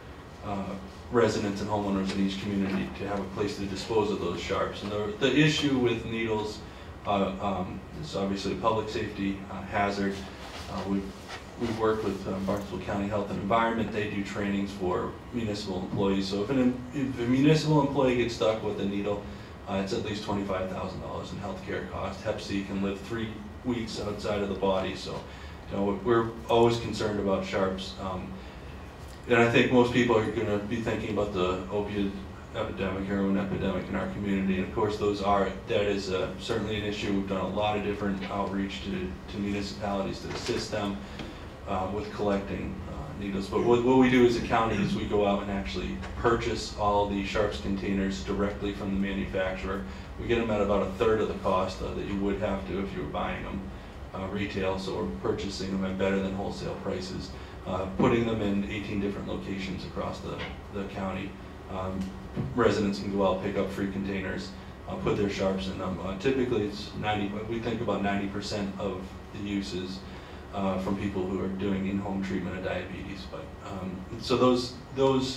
uh, residents and homeowners in each community to have a place to dispose of those sharps. And the, the issue with needles uh, um, is obviously a public safety uh, hazard. Uh, we've We've worked with um, Barnstable County Health and Environment. They do trainings for municipal employees. So if, an, if a municipal employee gets stuck with a needle, uh, it's at least twenty-five thousand dollars in healthcare costs. Hep C can live three weeks outside of the body. So you know, we're always concerned about sharps. Um, and I think most people are going to be thinking about the opioid epidemic, heroin epidemic in our community. And of course, those are, that is uh, certainly an issue. We've done a lot of different outreach to, to municipalities to assist them Uh, with collecting uh, needles. But what, what we do as a county is we go out and actually purchase all the sharps containers directly from the manufacturer. We get them at about a third of the cost uh, that you would have to if you were buying them uh, retail, so we're purchasing them at better than wholesale prices, uh, putting them in eighteen different locations across the, the county. Um, residents can go out, pick up free containers, uh, put their sharps in them. Uh, typically it's ninety, we think about ninety percent of the uses Uh, from people who are doing in-home treatment of diabetes. But um, so those those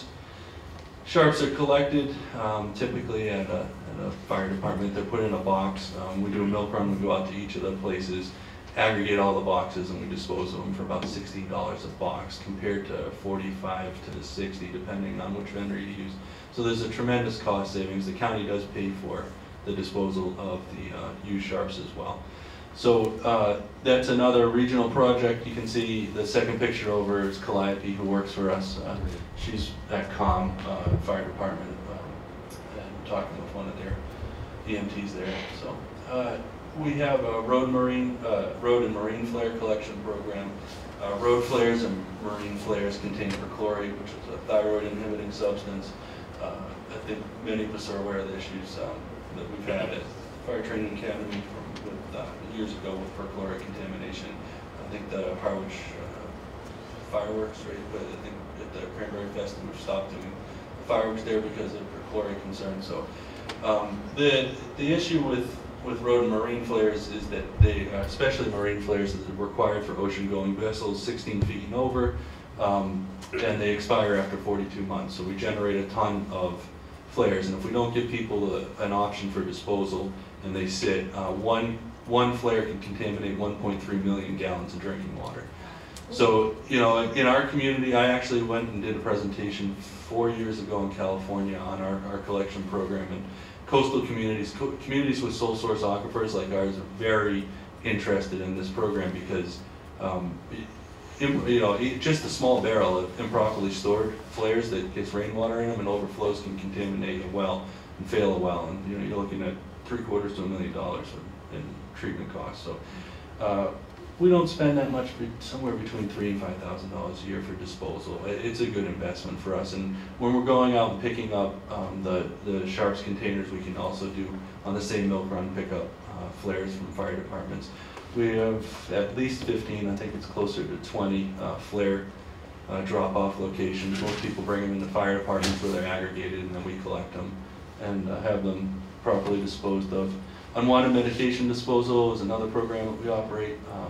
sharps are collected um, typically at a, at a fire department. They're put in a box. Um, we do a milk run. We go out to each of the places, aggregate all the boxes and we dispose of them for about sixteen dollars a box compared to forty-five to sixty depending on which vendor you use. So there's a tremendous cost savings. The county does pay for the disposal of the uh, used sharps as well. So uh, that's another regional project. You can see the second picture over is Calliope, who works for us. Uh, she's at COM, uh, Fire Department, uh, and talking with one of their E M Ts there. So uh, we have a road marine, uh, road and marine flare collection program. Uh, road flares and marine flares contain perchlorate, which is a thyroid inhibiting substance. Uh, I think many of us are aware of the issues um, that we've had at Fire Training Academy from with, uh, years ago with perchlorate contamination. I think the Harwich uh, fireworks, right? But I think at the Cranberry Fest we've stopped doing fireworks there because of perchlorate concerns. So um, the the issue with with road and marine flares is that they, uh, especially marine flares, that are required for ocean-going vessels sixteen feet and over, um, and they expire after forty-two months. So we generate a ton of flares, and if we don't give people a, an option for disposal and they sit, uh, one one flare can contaminate one point three million gallons of drinking water. So, you know, in our community, I actually went and did a presentation four years ago in California on our, our collection program, and coastal communities, co communities with sole source aquifers like ours are very interested in this program because, um, you know, just a small barrel of improperly stored flares that gets rainwater in them and overflows can contaminate a well and fail a well, and you know, you're looking at three quarters to a million dollars in treatment costs. So uh, we don't spend that much, somewhere between three and five thousand dollars a year for disposal. It's a good investment for us, and when we're going out and picking up um, the the sharps containers, we can also do on the same milk run pick up uh, flares from fire departments. We have at least fifteen, I think it's closer to twenty uh, flare uh, drop-off locations. Most people bring them in the fire departments where they're aggregated, and then we collect them and uh, have them properly disposed of. Unwanted medication disposal is another program that we operate, um,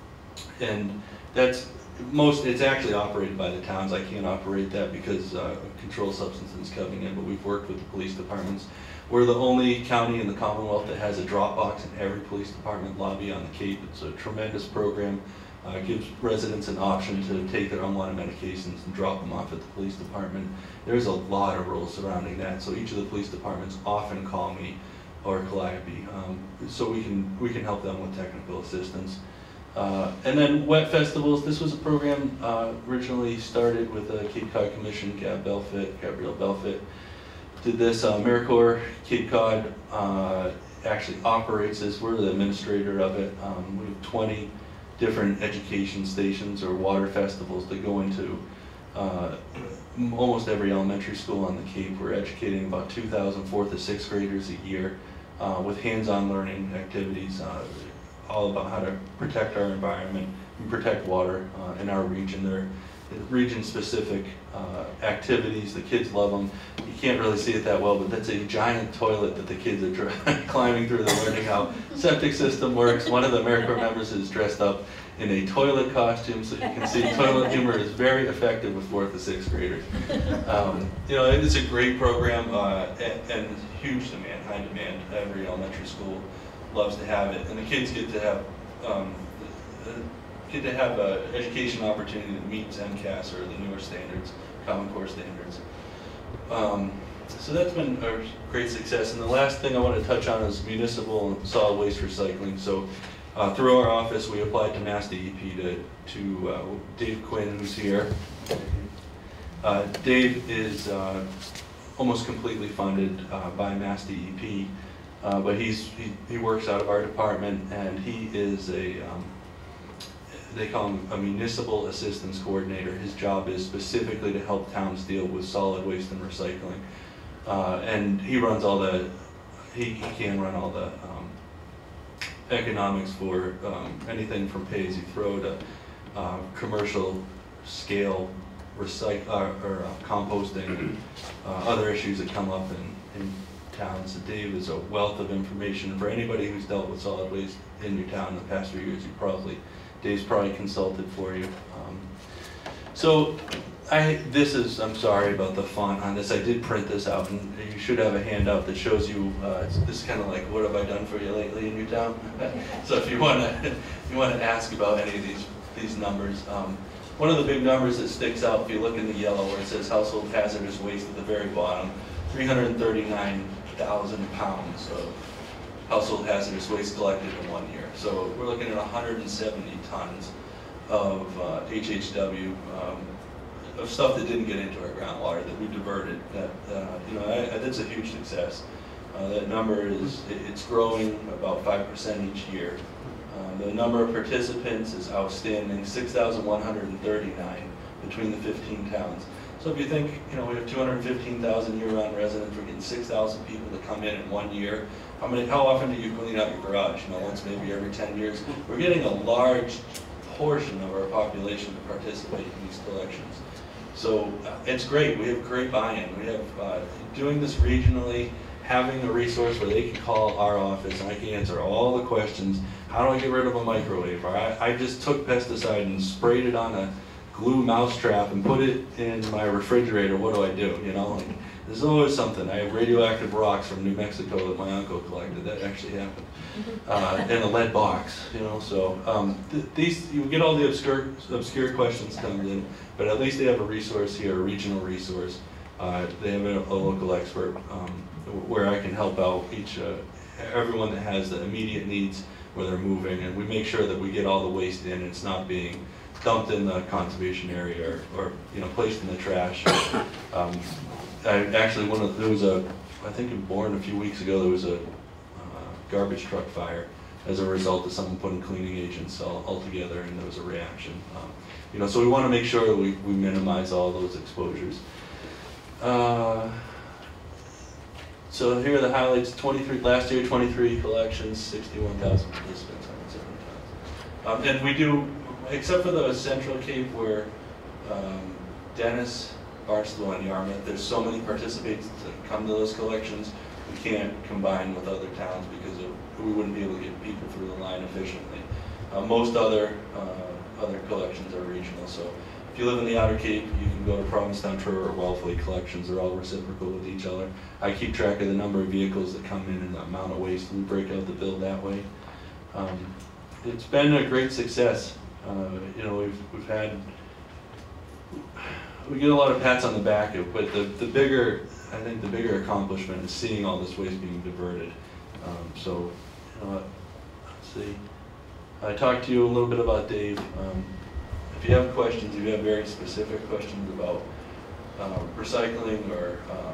and that's most, it's actually operated by the towns. I can't operate that because uh, controlled substances coming in, but we've worked with the police departments. We're the only county in the Commonwealth that has a drop box in every police department lobby on the Cape. It's a tremendous program. Uh, it gives residents an option to take their unwanted medications and drop them off at the police department. There's a lot of rules surrounding that, so each of the police departments often call me or Calliope, um, so we can we can help them with technical assistance. Uh, and then wet festivals. This was a program uh, originally started with the Cape Cod Commission. Gab Belfit, Gabrielle Belfit did this. Uh, AmeriCorps Cape Cod uh, actually operates this. We're the administrator of it. Um, we have twenty different education stations or water festivals that go into uh, almost every elementary school on the Cape. We're educating about two thousand fourth to sixth graders a year uh, with hands-on learning activities, uh, all about how to protect our environment and protect water uh, in our region. They're region-specific uh, activities. The kids love them. You can't really see it that well, but that's a giant toilet that the kids are climbing through. They're learning how septic system works. One of the AmeriCorps members is dressed up in a toilet costume, so you can see toilet humor is very effective with fourth to sixth graders. Um, you know, it's a great program uh, and, and huge demand, high demand. Every elementary school loves to have it, and the kids get to have um, get to have an education opportunity that meets M C A S or the newer standards, Common Core standards. Um, so that's been a great success. And the last thing I want to touch on is municipal and solid waste recycling. So uh, through our office, we applied to Mass D E P to, to uh, Dave Quinn, who's here. Uh, Dave is uh, almost completely funded uh, by Mass D E P, uh, but he's, he, he works out of our department, and he is a um, they call him a municipal assistance coordinator. His job is specifically to help towns deal with solid waste and recycling. Uh, and he runs all the, he, he can run all the um, economics for um, anything from pay-as-you-throw to uh, commercial scale recyc uh, or uh, composting and uh, other issues that come up in, in towns. So Dave is a wealth of information. For anybody who's dealt with solid waste in your town in the past few years, you probably Dave's probably consulted for you. Um, so I, this is, I'm sorry about the font on this. I did print this out, and you should have a handout that shows you, uh, it's, this is kind of like, what have I done for you lately in your town? So if you want to, you want to ask about any of these, these numbers. Um, one of the big numbers that sticks out, if you look in the yellow where it says household hazardous waste at the very bottom, three hundred thirty-nine thousand pounds of household hazardous waste collected in one year. So we're looking at one hundred seventy tons of uh, H H W, um, of stuff that didn't get into our groundwater that we diverted. That uh, you know, I, I, that's a huge success. Uh, that number is it, it's growing about five percent each year. Uh, the number of participants is outstanding, six thousand one hundred thirty-nine between the fifteen towns. So if you think, you know, we have two hundred fifteen thousand year-round residents, we're getting six thousand people to come in in one year. How many? How often do you clean out your garage? You know, once maybe every ten years. We're getting a large portion of our population to participate in these collections. So uh, it's great. We have great buy-in. We have uh, doing this regionally, having a resource where they can call our office and I can answer all the questions. How do I get rid of a microwave? Or I, I just took pesticide and sprayed it on a glue mousetrap and put it in my refrigerator. What do I do? You know, like, there's always something. I have radioactive rocks from New Mexico that my uncle collected. That actually happened. Uh, in a lead box, you know, so um, th these, you get all the obscure, obscure questions coming in, but at least they have a resource here, a regional resource. Uh, they have a, a local expert um, where I can help out each, uh, everyone that has the immediate needs where they're moving, and we make sure that we get all the waste in. It's not being dumped in the conservation area or, or you know, placed in the trash. Um, I actually, one of, there was a, I think in Bourne a few weeks ago, there was a garbage truck fire as a result of someone putting cleaning agents all, all together, and there was a reaction. Um, you know, so we want to make sure that we, we minimize all those exposures. Uh, so here are the highlights. twenty-three last year, twenty-three collections, sixty-one thousand participants, one hundred seventy tons. Um, and we do, except for the Central Cape where um, Dennis, Barnstable, and Yarmouth, there's so many participants that come to those collections. We can't combine with other towns because of, we wouldn't be able to get people through the line efficiently. Uh, most other uh, other collections are regional, so if you live in the Outer Cape, you can go to Provincetown, Truro, or Wellfleet collections. They're all reciprocal with each other. I keep track of the number of vehicles that come in and the amount of waste. We break out the bill that way. Um, it's been a great success. Uh, you know, we've we've had we get a lot of pats on the back, but the the bigger I think the bigger accomplishment is seeing all this waste being diverted. Um, so, you know what, let's see. I talked to you a little bit about Dave. Um, if you have questions, if you have very specific questions about uh, recycling or um,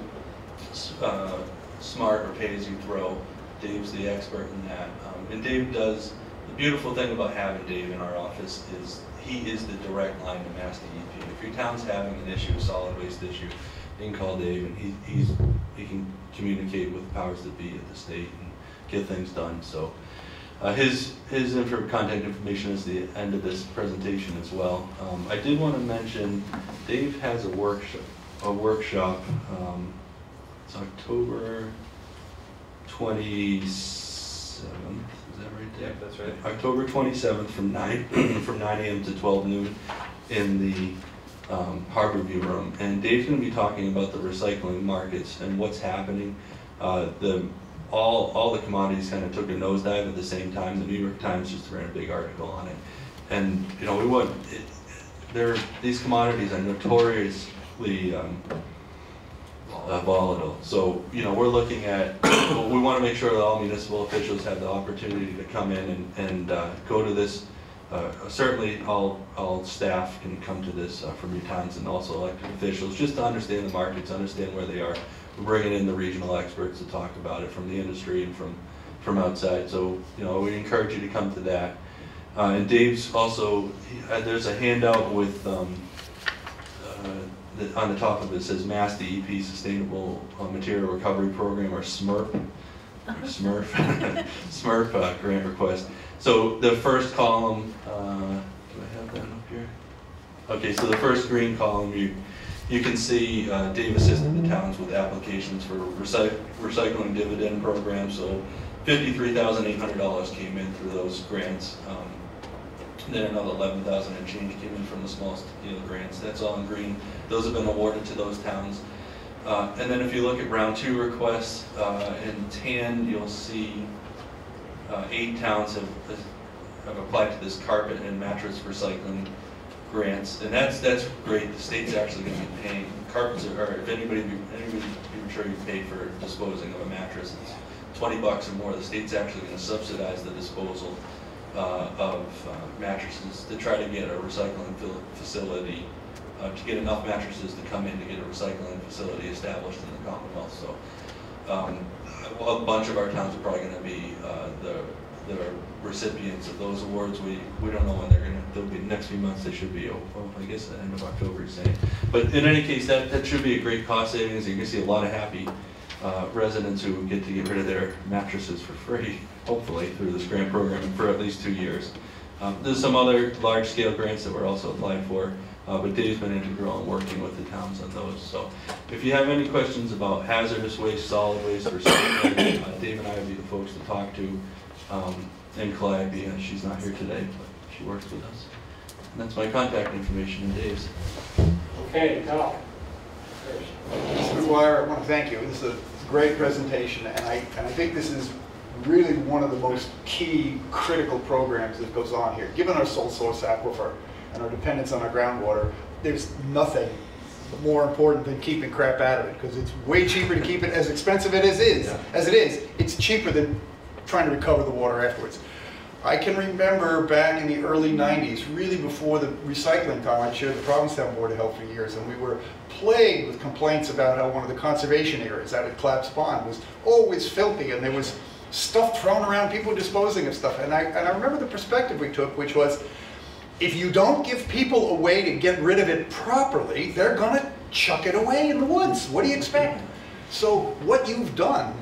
uh, smart or pay-as-you-throw, Dave's the expert in that. Um, and Dave does, the beautiful thing about having Dave in our office is he is the direct line to Mass D E P. If your town's having an issue, a solid waste issue, you can call Dave, and he, he's, he can communicate with the powers that be at the state and get things done. So uh, his, his info, contact information is the end of this presentation as well. Um, I did want to mention Dave has a workshop, a workshop. Um, it's October twenty-seventh. Is that right, Dave? Yeah, that's right. October twenty-seventh from nine from nine A M to twelve noon in the Um, Harbor View room, and Dave's going to be talking about the recycling markets and what's happening. Uh, the all all the commodities kind of took a nosedive at the same time. The New York Times just ran a big article on it, and you know we want it, there. These commodities are notoriously um, uh, volatile. So you know we're looking at. Well, we want to make sure that all municipal officials have the opportunity to come in and and uh, go to this. Uh, certainly all, all staff can come to this uh, from your towns, and also elected officials, just to understand the markets, understand where they are. We're bringing in the regional experts to talk about it from the industry and from, from outside. So, you know, we encourage you to come to that. Uh, and Dave's also, he, uh, there's a handout with, um, uh, the, on the top of it says Mass D E P Sustainable uh, Material Recovery Program, or SMRP, or SMRF, SMRF uh, grant request. So the first column, uh, do I have that up here? Okay, so the first green column, you you can see uh, Dave assisted the towns with applications for recy recycling dividend programs. So fifty-three thousand eight hundred dollars came in through those grants. Um, And then another eleven thousand and change came in from the small scale grants. That's all in green. Those have been awarded to those towns. Uh, and then if you look at round two requests, uh, in tan, you'll see uh, eight towns have, have applied to this carpet and mattress recycling grants. And that's that's great. The state's actually going to be paying. Carpets are, or if anybody, anybody I'm sure you paid for disposing of a mattress, it's twenty bucks or more. The state's actually going to subsidize the disposal uh, of uh, mattresses to try to get a recycling facility. Uh, to get enough mattresses to come in to get a recycling facility established in the Commonwealth. So um, a bunch of our towns are probably going to be uh, the, the recipients of those awards. We, we don't know when they're going to, they'll be next few months they should be, oh, I guess the end of October you're saying. But in any case, that, that should be a great cost savings. You're going to see a lot of happy uh, residents who get to get rid of their mattresses for free, hopefully, through this grant program for at least two years. Um, there's some other large scale grants that we're also applying for. Uh, but Dave's been integral in working with the towns on those. So if you have any questions about hazardous waste, solid waste, or something, uh, Dave and I would be the folks to talk to. Um, and Calliope, uh, she's not here today, but she works with us. And that's my contact information and Dave's. Okay, Cal. Mister McGuire, I want to thank you. This is a great presentation, and I, and I think this is really one of the most key, critical programs that goes on here. Given our sole source aquifer and our dependence on our groundwater, there's nothing more important than keeping crap out of it, because it's way cheaper to keep it, as expensive it is, is Yeah. as it is, it's cheaper than trying to recover the water afterwards. I can remember back in the early nineties, really before the recycling time, I chaired the Provincetown Board of Health for years, and we were plagued with complaints about how one of the conservation areas out at Claps Pond was always filthy, and there was stuff thrown around, people disposing of stuff. And I, and I remember the perspective we took, which was, if you don't give people a way to get rid of it properly, they're gonna chuck it away in the woods. What do you expect? So what you've done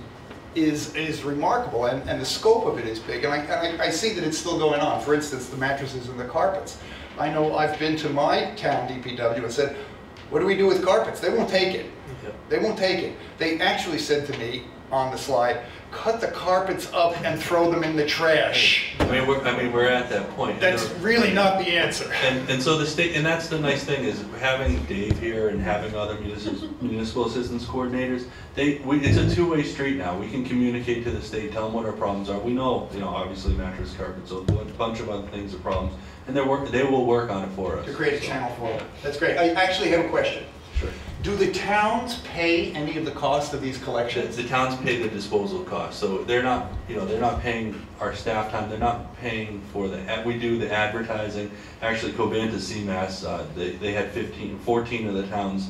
is is remarkable, and, and the scope of it is big. And, I, and I, I see that it's still going on. For instance, the mattresses and the carpets. I know I've been to my town D P W and said, what do we do with carpets? They won't take it. Yep. They won't take it. They actually said to me on the slide, cut the carpets up and throw them in the trash. I mean, we're, I mean, we're at that point. That's really not the answer. And, and so the state, and that's the nice thing, is having Dave here and having other municipal, municipal assistance coordinators, they, we, it's a two-way street now. We can communicate to the state, tell them what our problems are. We know, you know, obviously mattress, carpets, a bunch of other things are problems, and they're work, they will work on it for us. To create a channel for it. That's great. I actually have a question. Sure. Do the towns pay any of the cost of these collections? The, the towns pay the disposal costs, so they're not, you know, they're not paying our staff time. They're not paying for the. We do the advertising. Actually, Covanta C M A S, uh, they they had fifteen, fourteen of the towns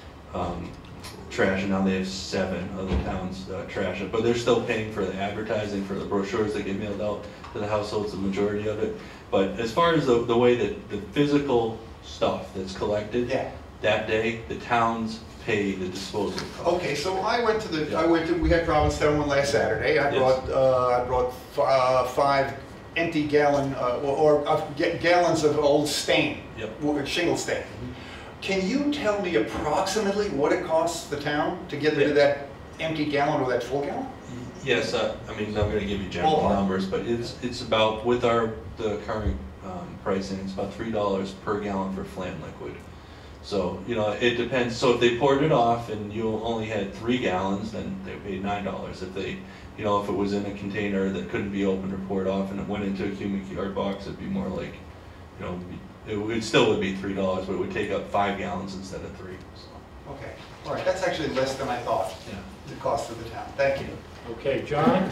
um, trash, and now they have seven of the towns uh, trash it. But they're still paying for the advertising, for the brochures that get mailed out to the households, the majority of it. But as far as the the way that the physical stuff that's collected. Yeah. That day, the towns pay the disposal cost. Okay, so I went to the, I went to, we had Provincetown one last Saturday. I Yes. brought, uh, I brought f uh, five empty gallon, uh, or, or uh, ga gallons of old stain, Yep. w- shingle stain. Can you tell me approximately what it costs the town to get rid of that empty gallon or that full gallon? Yes, uh, I mean, I'm gonna give you general Ballpark. numbers, but it's, it's about, with our, the current um, pricing, it's about three dollars per gallon for flam liquid. So, you know, it depends. So if they poured it off and you only had three gallons, then they paid nine dollars. If they, you know, if it was in a container that couldn't be opened or poured off and it went into a cubic yard box, it'd be more like, you know, it would, it still would be three dollars, but it would take up five gallons instead of three. So. Okay, all right, that's actually less than I thought, Yeah. the cost of the town. Thank you. Okay, John?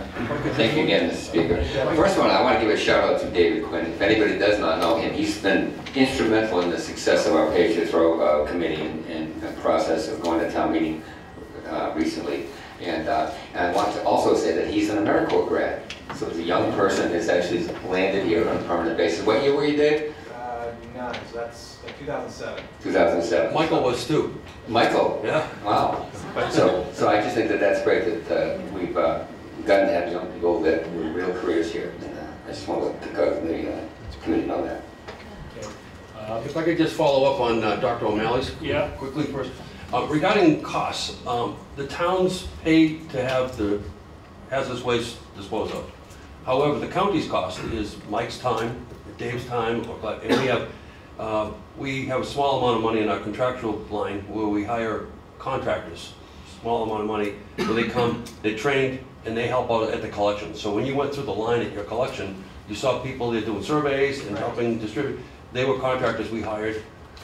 Thank you again, Mister Speaker. First one, I want to give a shout out to David Quinn. If anybody does not know him, he's been instrumental in the success of our Patriots Row uh, committee and, and the process of going to town meeting uh, recently. And, uh, and I want to also say that he's an AmeriCorps grad. So he's a young person that's actually landed here on a permanent basis. What year were you, Dave? Uh, nine, so that's like two thousand seven. two thousand seven. Michael was too. Michael? Yeah. Wow. So, so I just think that that's great that uh, we've uh, gotten to have young people that with real careers here. And, uh, I just want to let the, the uh, committee know that. Okay. Uh, If I could just follow up on uh, Doctor O'Malley's Yeah. quickly first. Uh, regarding costs, um, the towns pay to have the hazardous waste disposed of. However, the county's cost is Mike's time, Dave's time, or, but, and we have, uh, we have a small amount of money in our contractual line where we hire contractors, small amount of money, where they come, they train, and they help out at the collection. So when you went through the line at your collection, you saw people there doing surveys and helping distribute. They were contractors we hired,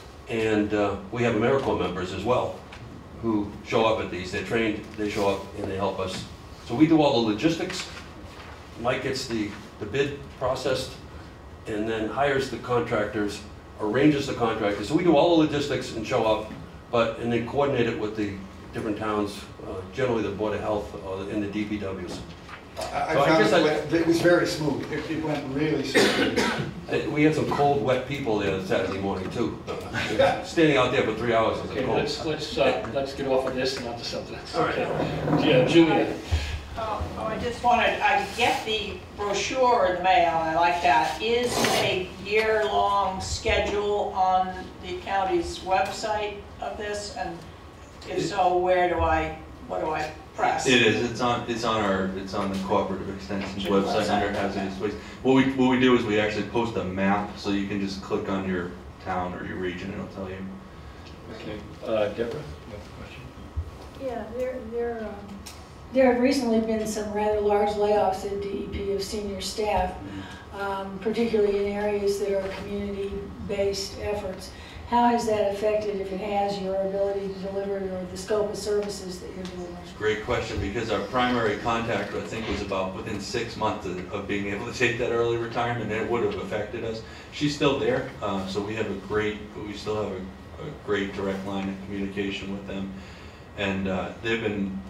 and uh, we have AmeriCorps members as well who show up at these. They're trained, they show up, and they help us. So we do all the logistics. Mike gets the, the bid processed, and then hires the contractors, arranges the contractors. So we do all the logistics and show up, but and then coordinate it with the different towns, uh, generally the Board of Health or the, and the D P Ws. I, I So I found guess it, I- went- it was very smooth. It, it went really smoothly. Uh, We had some cold, wet people there Saturday morning too. Uh, Standing out there for three hours was Okay, cold. let's, let's, uh, let's get off of this and onto something else. All right. Okay. Yeah, Julia. Oh, oh, I just wanted, I get the brochure in the mail, and I like that. Is a year-long schedule on the county's website of this? And if so, where do I, what do I press? It is, it's on, it's on our, it's on the Cooperative Extension's Sure, website website, under hazardous waste. What we, what we do is we actually post a map, so you can just click on your town or your region, and it'll tell you. Okay, uh, Deborah, you have a question? Yeah, there, there, um, there have recently been some rather large layoffs at D E P of senior staff, um, particularly in areas that are community-based efforts. How has that affected, if it has, your ability to deliver or the scope of services that you're delivering? Great question, because our primary contact, I think, was about within six months of, of being able to take that early retirement, and it would have affected us. She's still there, uh, so we have a great, we still have a, a great direct line of communication with them. And uh, they've been,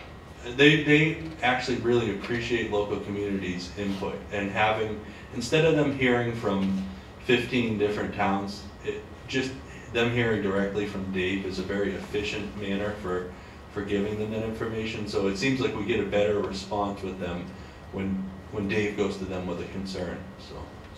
they, they actually really appreciate local communities' input, and having, instead of them hearing from fifteen different towns, it, just them hearing directly from Dave is a very efficient manner for, for giving them that information. So it seems like we get a better response with them when, when Dave goes to them with a concern, so.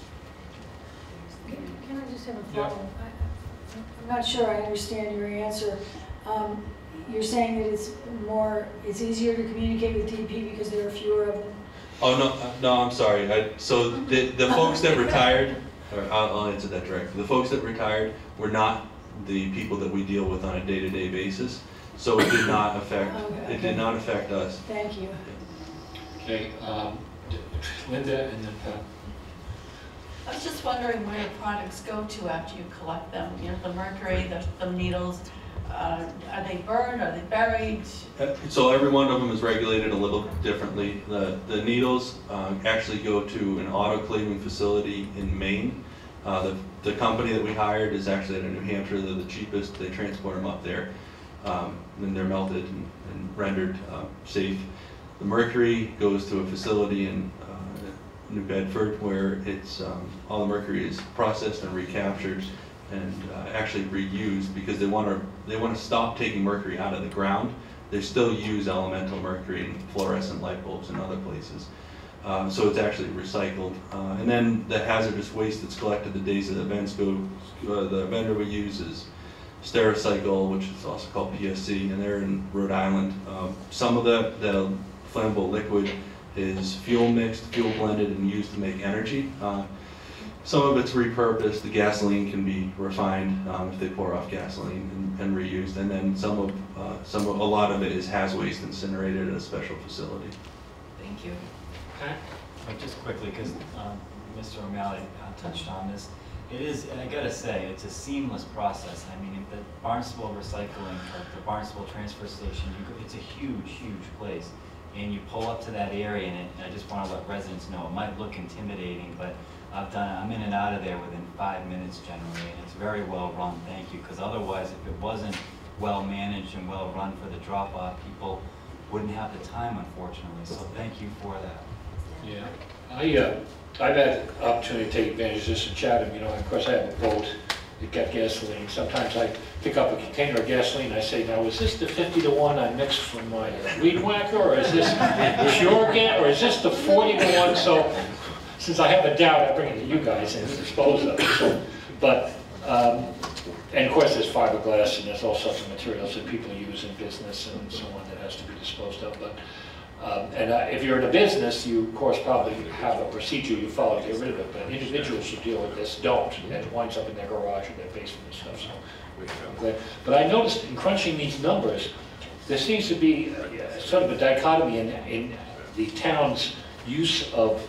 Can can I just have a follow-up? I- I'm not sure I understand your answer. Um, You're saying that it's more, it's easier to communicate with D E P because there are fewer of them? Oh, no, uh, no, I'm sorry. I, so the, the folks that retired, or I'll, I'll answer that directly. The folks that retired were not the people that we deal with on a day-to-day basis. So it did not affect, Okay, it did okay. not affect us. Thank you. Okay, um, Linda and then Pat. I was just wondering where the products go to after you collect them. You know, the mercury, the, the needles, uh, are they burned, are they buried? Uh, So every one of them is regulated a little differently. The, the needles uh, actually go to an autoclaving facility in Maine. Uh, the, the company that we hired is actually out of New Hampshire. They're the cheapest. They transport them up there. Um, then they're melted and, and rendered uh, safe. The mercury goes to a facility in uh, New Bedford where it's um, all the mercury is processed and recaptured and uh, actually reused, because they want to they want to stop taking mercury out of the ground. They still use elemental mercury in fluorescent light bulbs and other places. Um, so it's actually recycled. Uh, and then the hazardous waste that's collected the days of the events go, uh, the vendor we use is Stericycle, which is also called P S C, and they're in Rhode Island. Um, some of the, the flammable liquid is fuel mixed, fuel blended, and used to make energy. Uh, some of it's repurposed. The gasoline can be refined um, if they pour off gasoline and, and reused. And then some of, uh, some of, a lot of it is haz waste incinerated at a special facility. Thank you. Pat? Uh, Just quickly, because um, Mister O'Malley uh, touched on this, it is, and I gotta say, it's a seamless process. I mean, the Barnstable recycling, or the Barnstable transfer station, you go, it's a huge, huge place. And you pull up to that area, and, it, and I just want to let residents know, it might look intimidating, but I've done, I'm in and out of there within five minutes generally, and it's very well run, thank you, because otherwise, if it wasn't well managed and well run for the drop-off, people wouldn't have the time, unfortunately, so thank you for that. Yeah, I, uh, I've had the opportunity to take advantage of this in Chatham, you know, of course I have a boat, it got gasoline. Sometimes I pick up a container of gasoline, I say, now is this the fifty to one I mixed from my weed whacker, or is this pure gas, or is this the forty to one? So, since I have a doubt, I bring it to you guys and dispose of it. So, but, um, and of course there's fiberglass and there's all sorts of materials that people use in business and so on that has to be disposed of. But Um, And uh, if you're in a business, you of course probably have a procedure you follow to get rid of it, but individuals who deal with this don't, and it winds up in their garage or their basement and stuff, so. I'm glad. But I noticed in crunching these numbers, there seems to be uh, sort of a dichotomy in, in the town's use of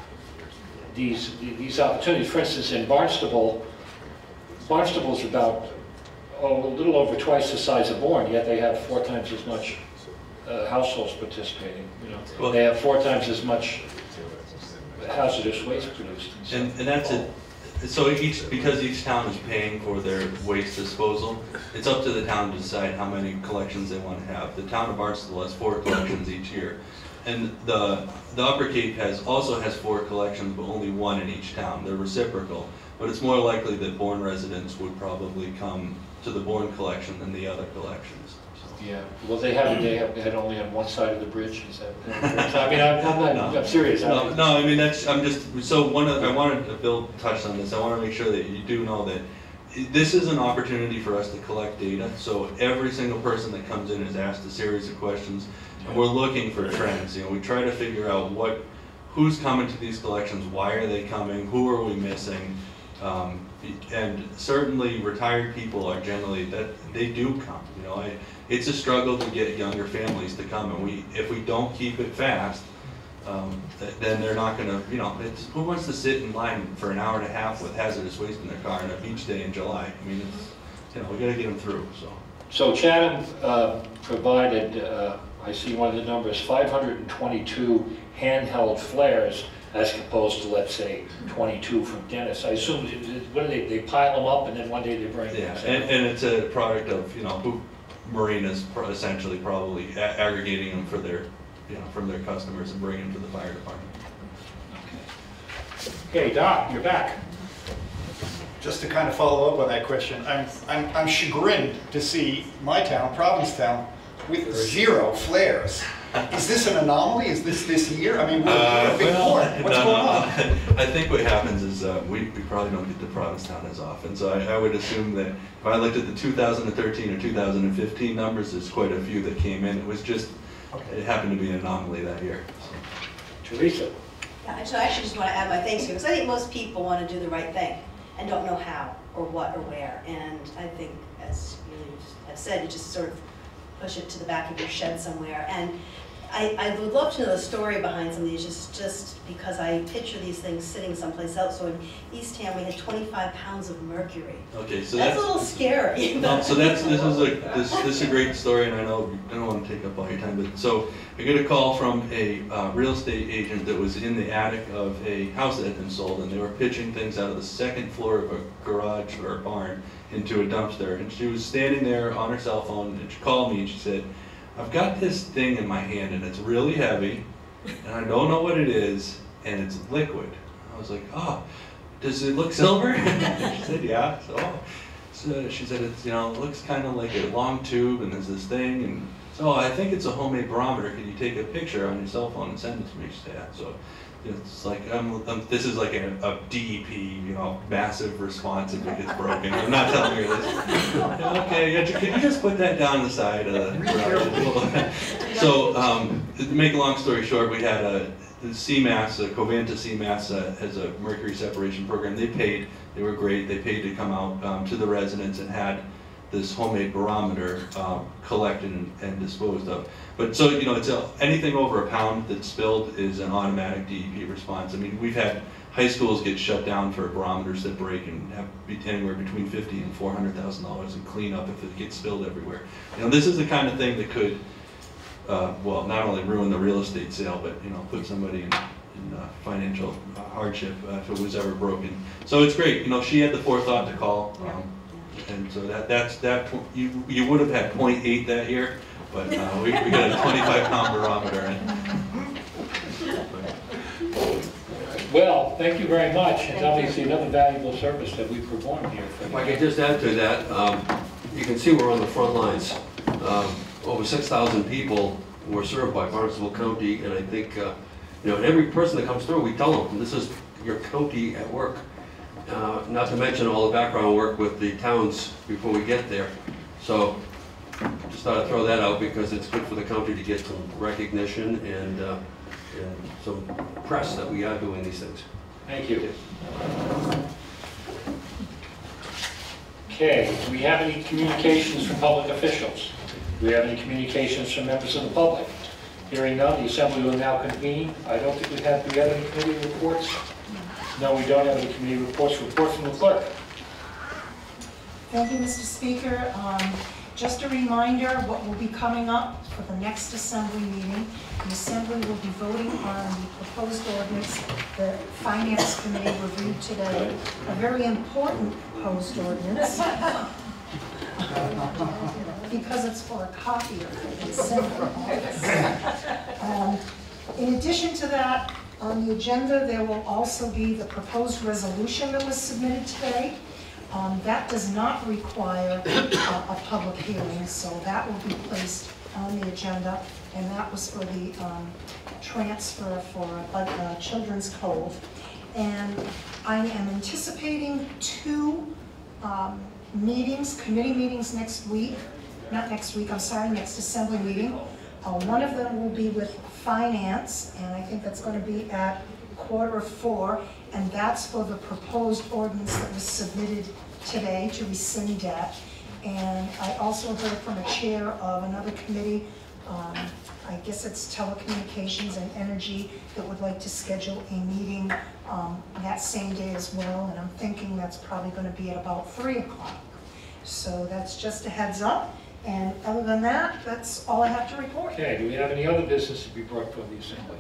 these, these opportunities. For instance, in Barnstable, Barnstable's about, oh, a little over twice the size of Bourne, yet they have four times as much uh, households participating. You know, well, they have four times as much hazardous waste produced. And, and that's it. So each, because each town is paying for their waste disposal, it's up to the town to decide how many collections they want to have. The town of Barnstable has four collections each year. And the, the Upper Cape has, also has four collections, but only one in each town. They're reciprocal. But it's more likely that Bourne residents would probably come to the Bourne collection than the other collections. So. Yeah, well, they have, they have, they had only on one side of the bridge, is that, I mean, I'm, I'm not, no, I'm serious. No, I no, I mean, that's, I'm just, so one of, I wanted, to Bill touched on this, I want to make sure that you do know that this is an opportunity for us to collect data, so every single person that comes in is asked a series of questions, and we're looking for trends. You know, we try to figure out what, who's coming to these collections, why are they coming, who are we missing, um, and certainly retired people are generally, that they do come. You know, I, it's a struggle to get younger families to come, and we, if we don't keep it fast, um, th then they're not going to, you know, it's, who wants to sit in line for an hour and a half with hazardous waste in their car on a beach day in July? I mean, it's, you know, we got to get them through. So, so Chatham uh, provided, uh, I see one of the numbers, five hundred twenty-two handheld flares, as opposed to, let's say, twenty-two from Dennis. I assume, what do they, they pile them up and then one day they bring them? yeah, and, and it's a product of, you know, who marinas essentially probably a aggregating them for their, you know, from their customers and bringing them to the fire department. Okay, Doc, you're back. Just to kind of follow up on that question, I'm, I'm, I'm chagrined to see my town, Provincetown, with zero flares. Is this an anomaly? Is this this year? I mean, we're, Uh, we're a big well, port. What's no, going no, on? I think what happens is uh, we, we probably don't get to Provincetown as often. So I, I would assume that if I looked at the two thousand thirteen or two thousand fifteen numbers, there's quite a few that came in. It was just, okay. It happened to be an anomaly that year. So. Teresa. Yeah, so I actually just want to add my thanks to you, because I think most people want to do the right thing and don't know how or what or where. And I think, as you have said, you just sort of push it to the back of your shed somewhere. And I, I would love to know the story behind some of these, just, just because I picture these things sitting someplace else. So in Eastham, we had twenty-five pounds of mercury. Okay, so that's, that's a little scary. No, so that's this is a this this is a great story, and I know I don't want to take up all your time, but so I get a call from a uh, real estate agent that was in the attic of a house that had been sold, and they were pitching things out of the second floor of a garage or a barn into a dumpster, and she was standing there on her cell phone, and she called me and she said, I've got this thing in my hand and it's really heavy and I don't know what it is and it's liquid. I was like, oh, does it look silver? She said, yeah. So, oh. So she said, it's, you know, it looks kind of like a long tube and there's this thing. And so I think it's a homemade barometer. Can you take a picture on your cell phone and send it to me? She said, yeah. So it's like, um, um, this is like a, a D E P, you know, massive response if it gets broken. I'm not telling you this. Okay, can you just put that down the side of the garage? So, um, to make a long story short, we had a C M A S, a Covanta C M A S uh, has a mercury separation program. They paid, they were great. They paid to come out um, to the residents and had this homemade barometer um, collected and, and disposed of. But so, you know, it's a, anything over a pound that's spilled is an automatic D E P response. I mean, we've had high schools get shut down for barometers that break and have anywhere between fifty and four hundred thousand dollars in cleanup if it gets spilled everywhere. You know, this is the kind of thing that could, uh, well, not only ruin the real estate sale, but, you know, put somebody in, in uh, financial hardship uh, if it was ever broken. So it's great. You know, she had the forethought to call. Um, And so that that's that you you would have had zero point eight that year, but uh, we, we got a twenty-five pound barometer. And well, thank you very much. It's thank obviously you. Another valuable service that we performed here. For if I could just add to that, um, you can see we're on the front lines. Um, over six thousand people were served by Barnstable County, and I think uh, you know, and every person that comes through, we tell them this is your county at work. Uh, not to mention all the background work with the towns before we get there. So just just thought I'd throw that out because it's good for the county to get some recognition and, uh, and some press that we are doing these things. Thank you. Okay, do we have any communications from public officials? Do we have any communications from members of the public? Hearing none, the assembly will now convene. I don't think we have, do we have any committee reports? No, we don't have any committee reports. Report from the clerk. Thank you, Mister Speaker. Um, just a reminder what will be coming up for the next assembly meeting. The assembly will be voting on the proposed ordinance the Finance Committee reviewed today. A very important proposed ordinance because it's for a copier for the assembly office. Um, in addition to that, on the agenda there will also be the proposed resolution that was submitted today. Um, that does not require uh, a public hearing, so that will be placed on the agenda, and that was for the um, transfer for uh, uh, Children's Cove. And I am anticipating two um, meetings, committee meetings next week, not next week, I'm sorry, next assembly meeting. Uh, one of them will be with Finance, and I think that's going to be at quarter of four, and that's for the proposed ordinance that was submitted today to rescind debt. And I also heard from a chair of another committee, um, I guess it's telecommunications and energy, that would like to schedule a meeting um, that same day as well, and I'm thinking that's probably going to be at about three o'clock. So that's just a heads up, and other than that, that's all I have to report. Okay, do we have any other business to be brought before the assembly?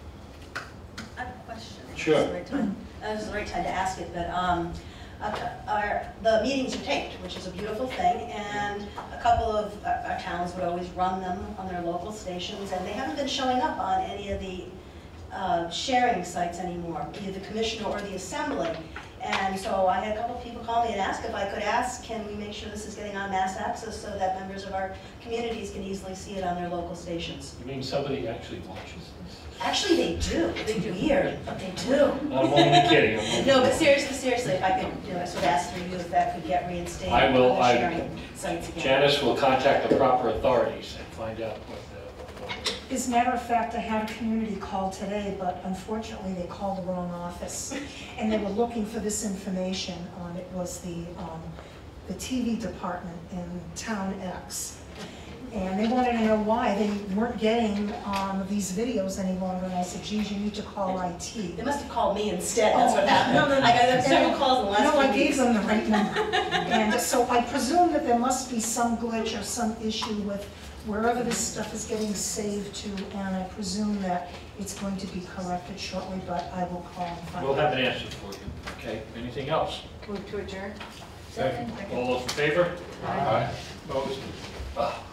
I have a question. Sure. This is the right time, uh, this is the right time to ask it, but um, uh, our, the meetings are taped, which is a beautiful thing, and a couple of our, our towns would always run them on their local stations, and they haven't been showing up on any of the uh, sharing sites anymore, either the commission or the assembly. And so I had a couple of people call me and ask if I could ask, can we make sure this is getting on mass access so that members of our communities can easily see it on their local stations? You mean somebody actually watches this? Actually, they do. They do. Weird, but they do. I'm only kidding. I'm only No, but kidding. seriously, seriously, if I could, you know, I sort of ask through you if that could get reinstated I will- on the I- sharing sites again. Janice will contact the proper authorities and find out what the... As a matter of fact, I had a community call today, but unfortunately they called the wrong office. And they were looking for this information on, it was the, um, the T V department in Town X. And they wanted to know why they weren't getting um, these videos any longer. And I said, geez, you need to call I T. They must have called me instead, that's what Oh, happened. no, no, no. I got several calls in the last No, few I gave weeks. them the right number. And so I presume that there must be some glitch or some issue with wherever this stuff is getting saved to, and I presume that it's going to be corrected shortly, but I will call and find out. We'll have an answer for you. Okay, anything else? Move to adjourn. All those in favor? Aye. Opposed? Ah.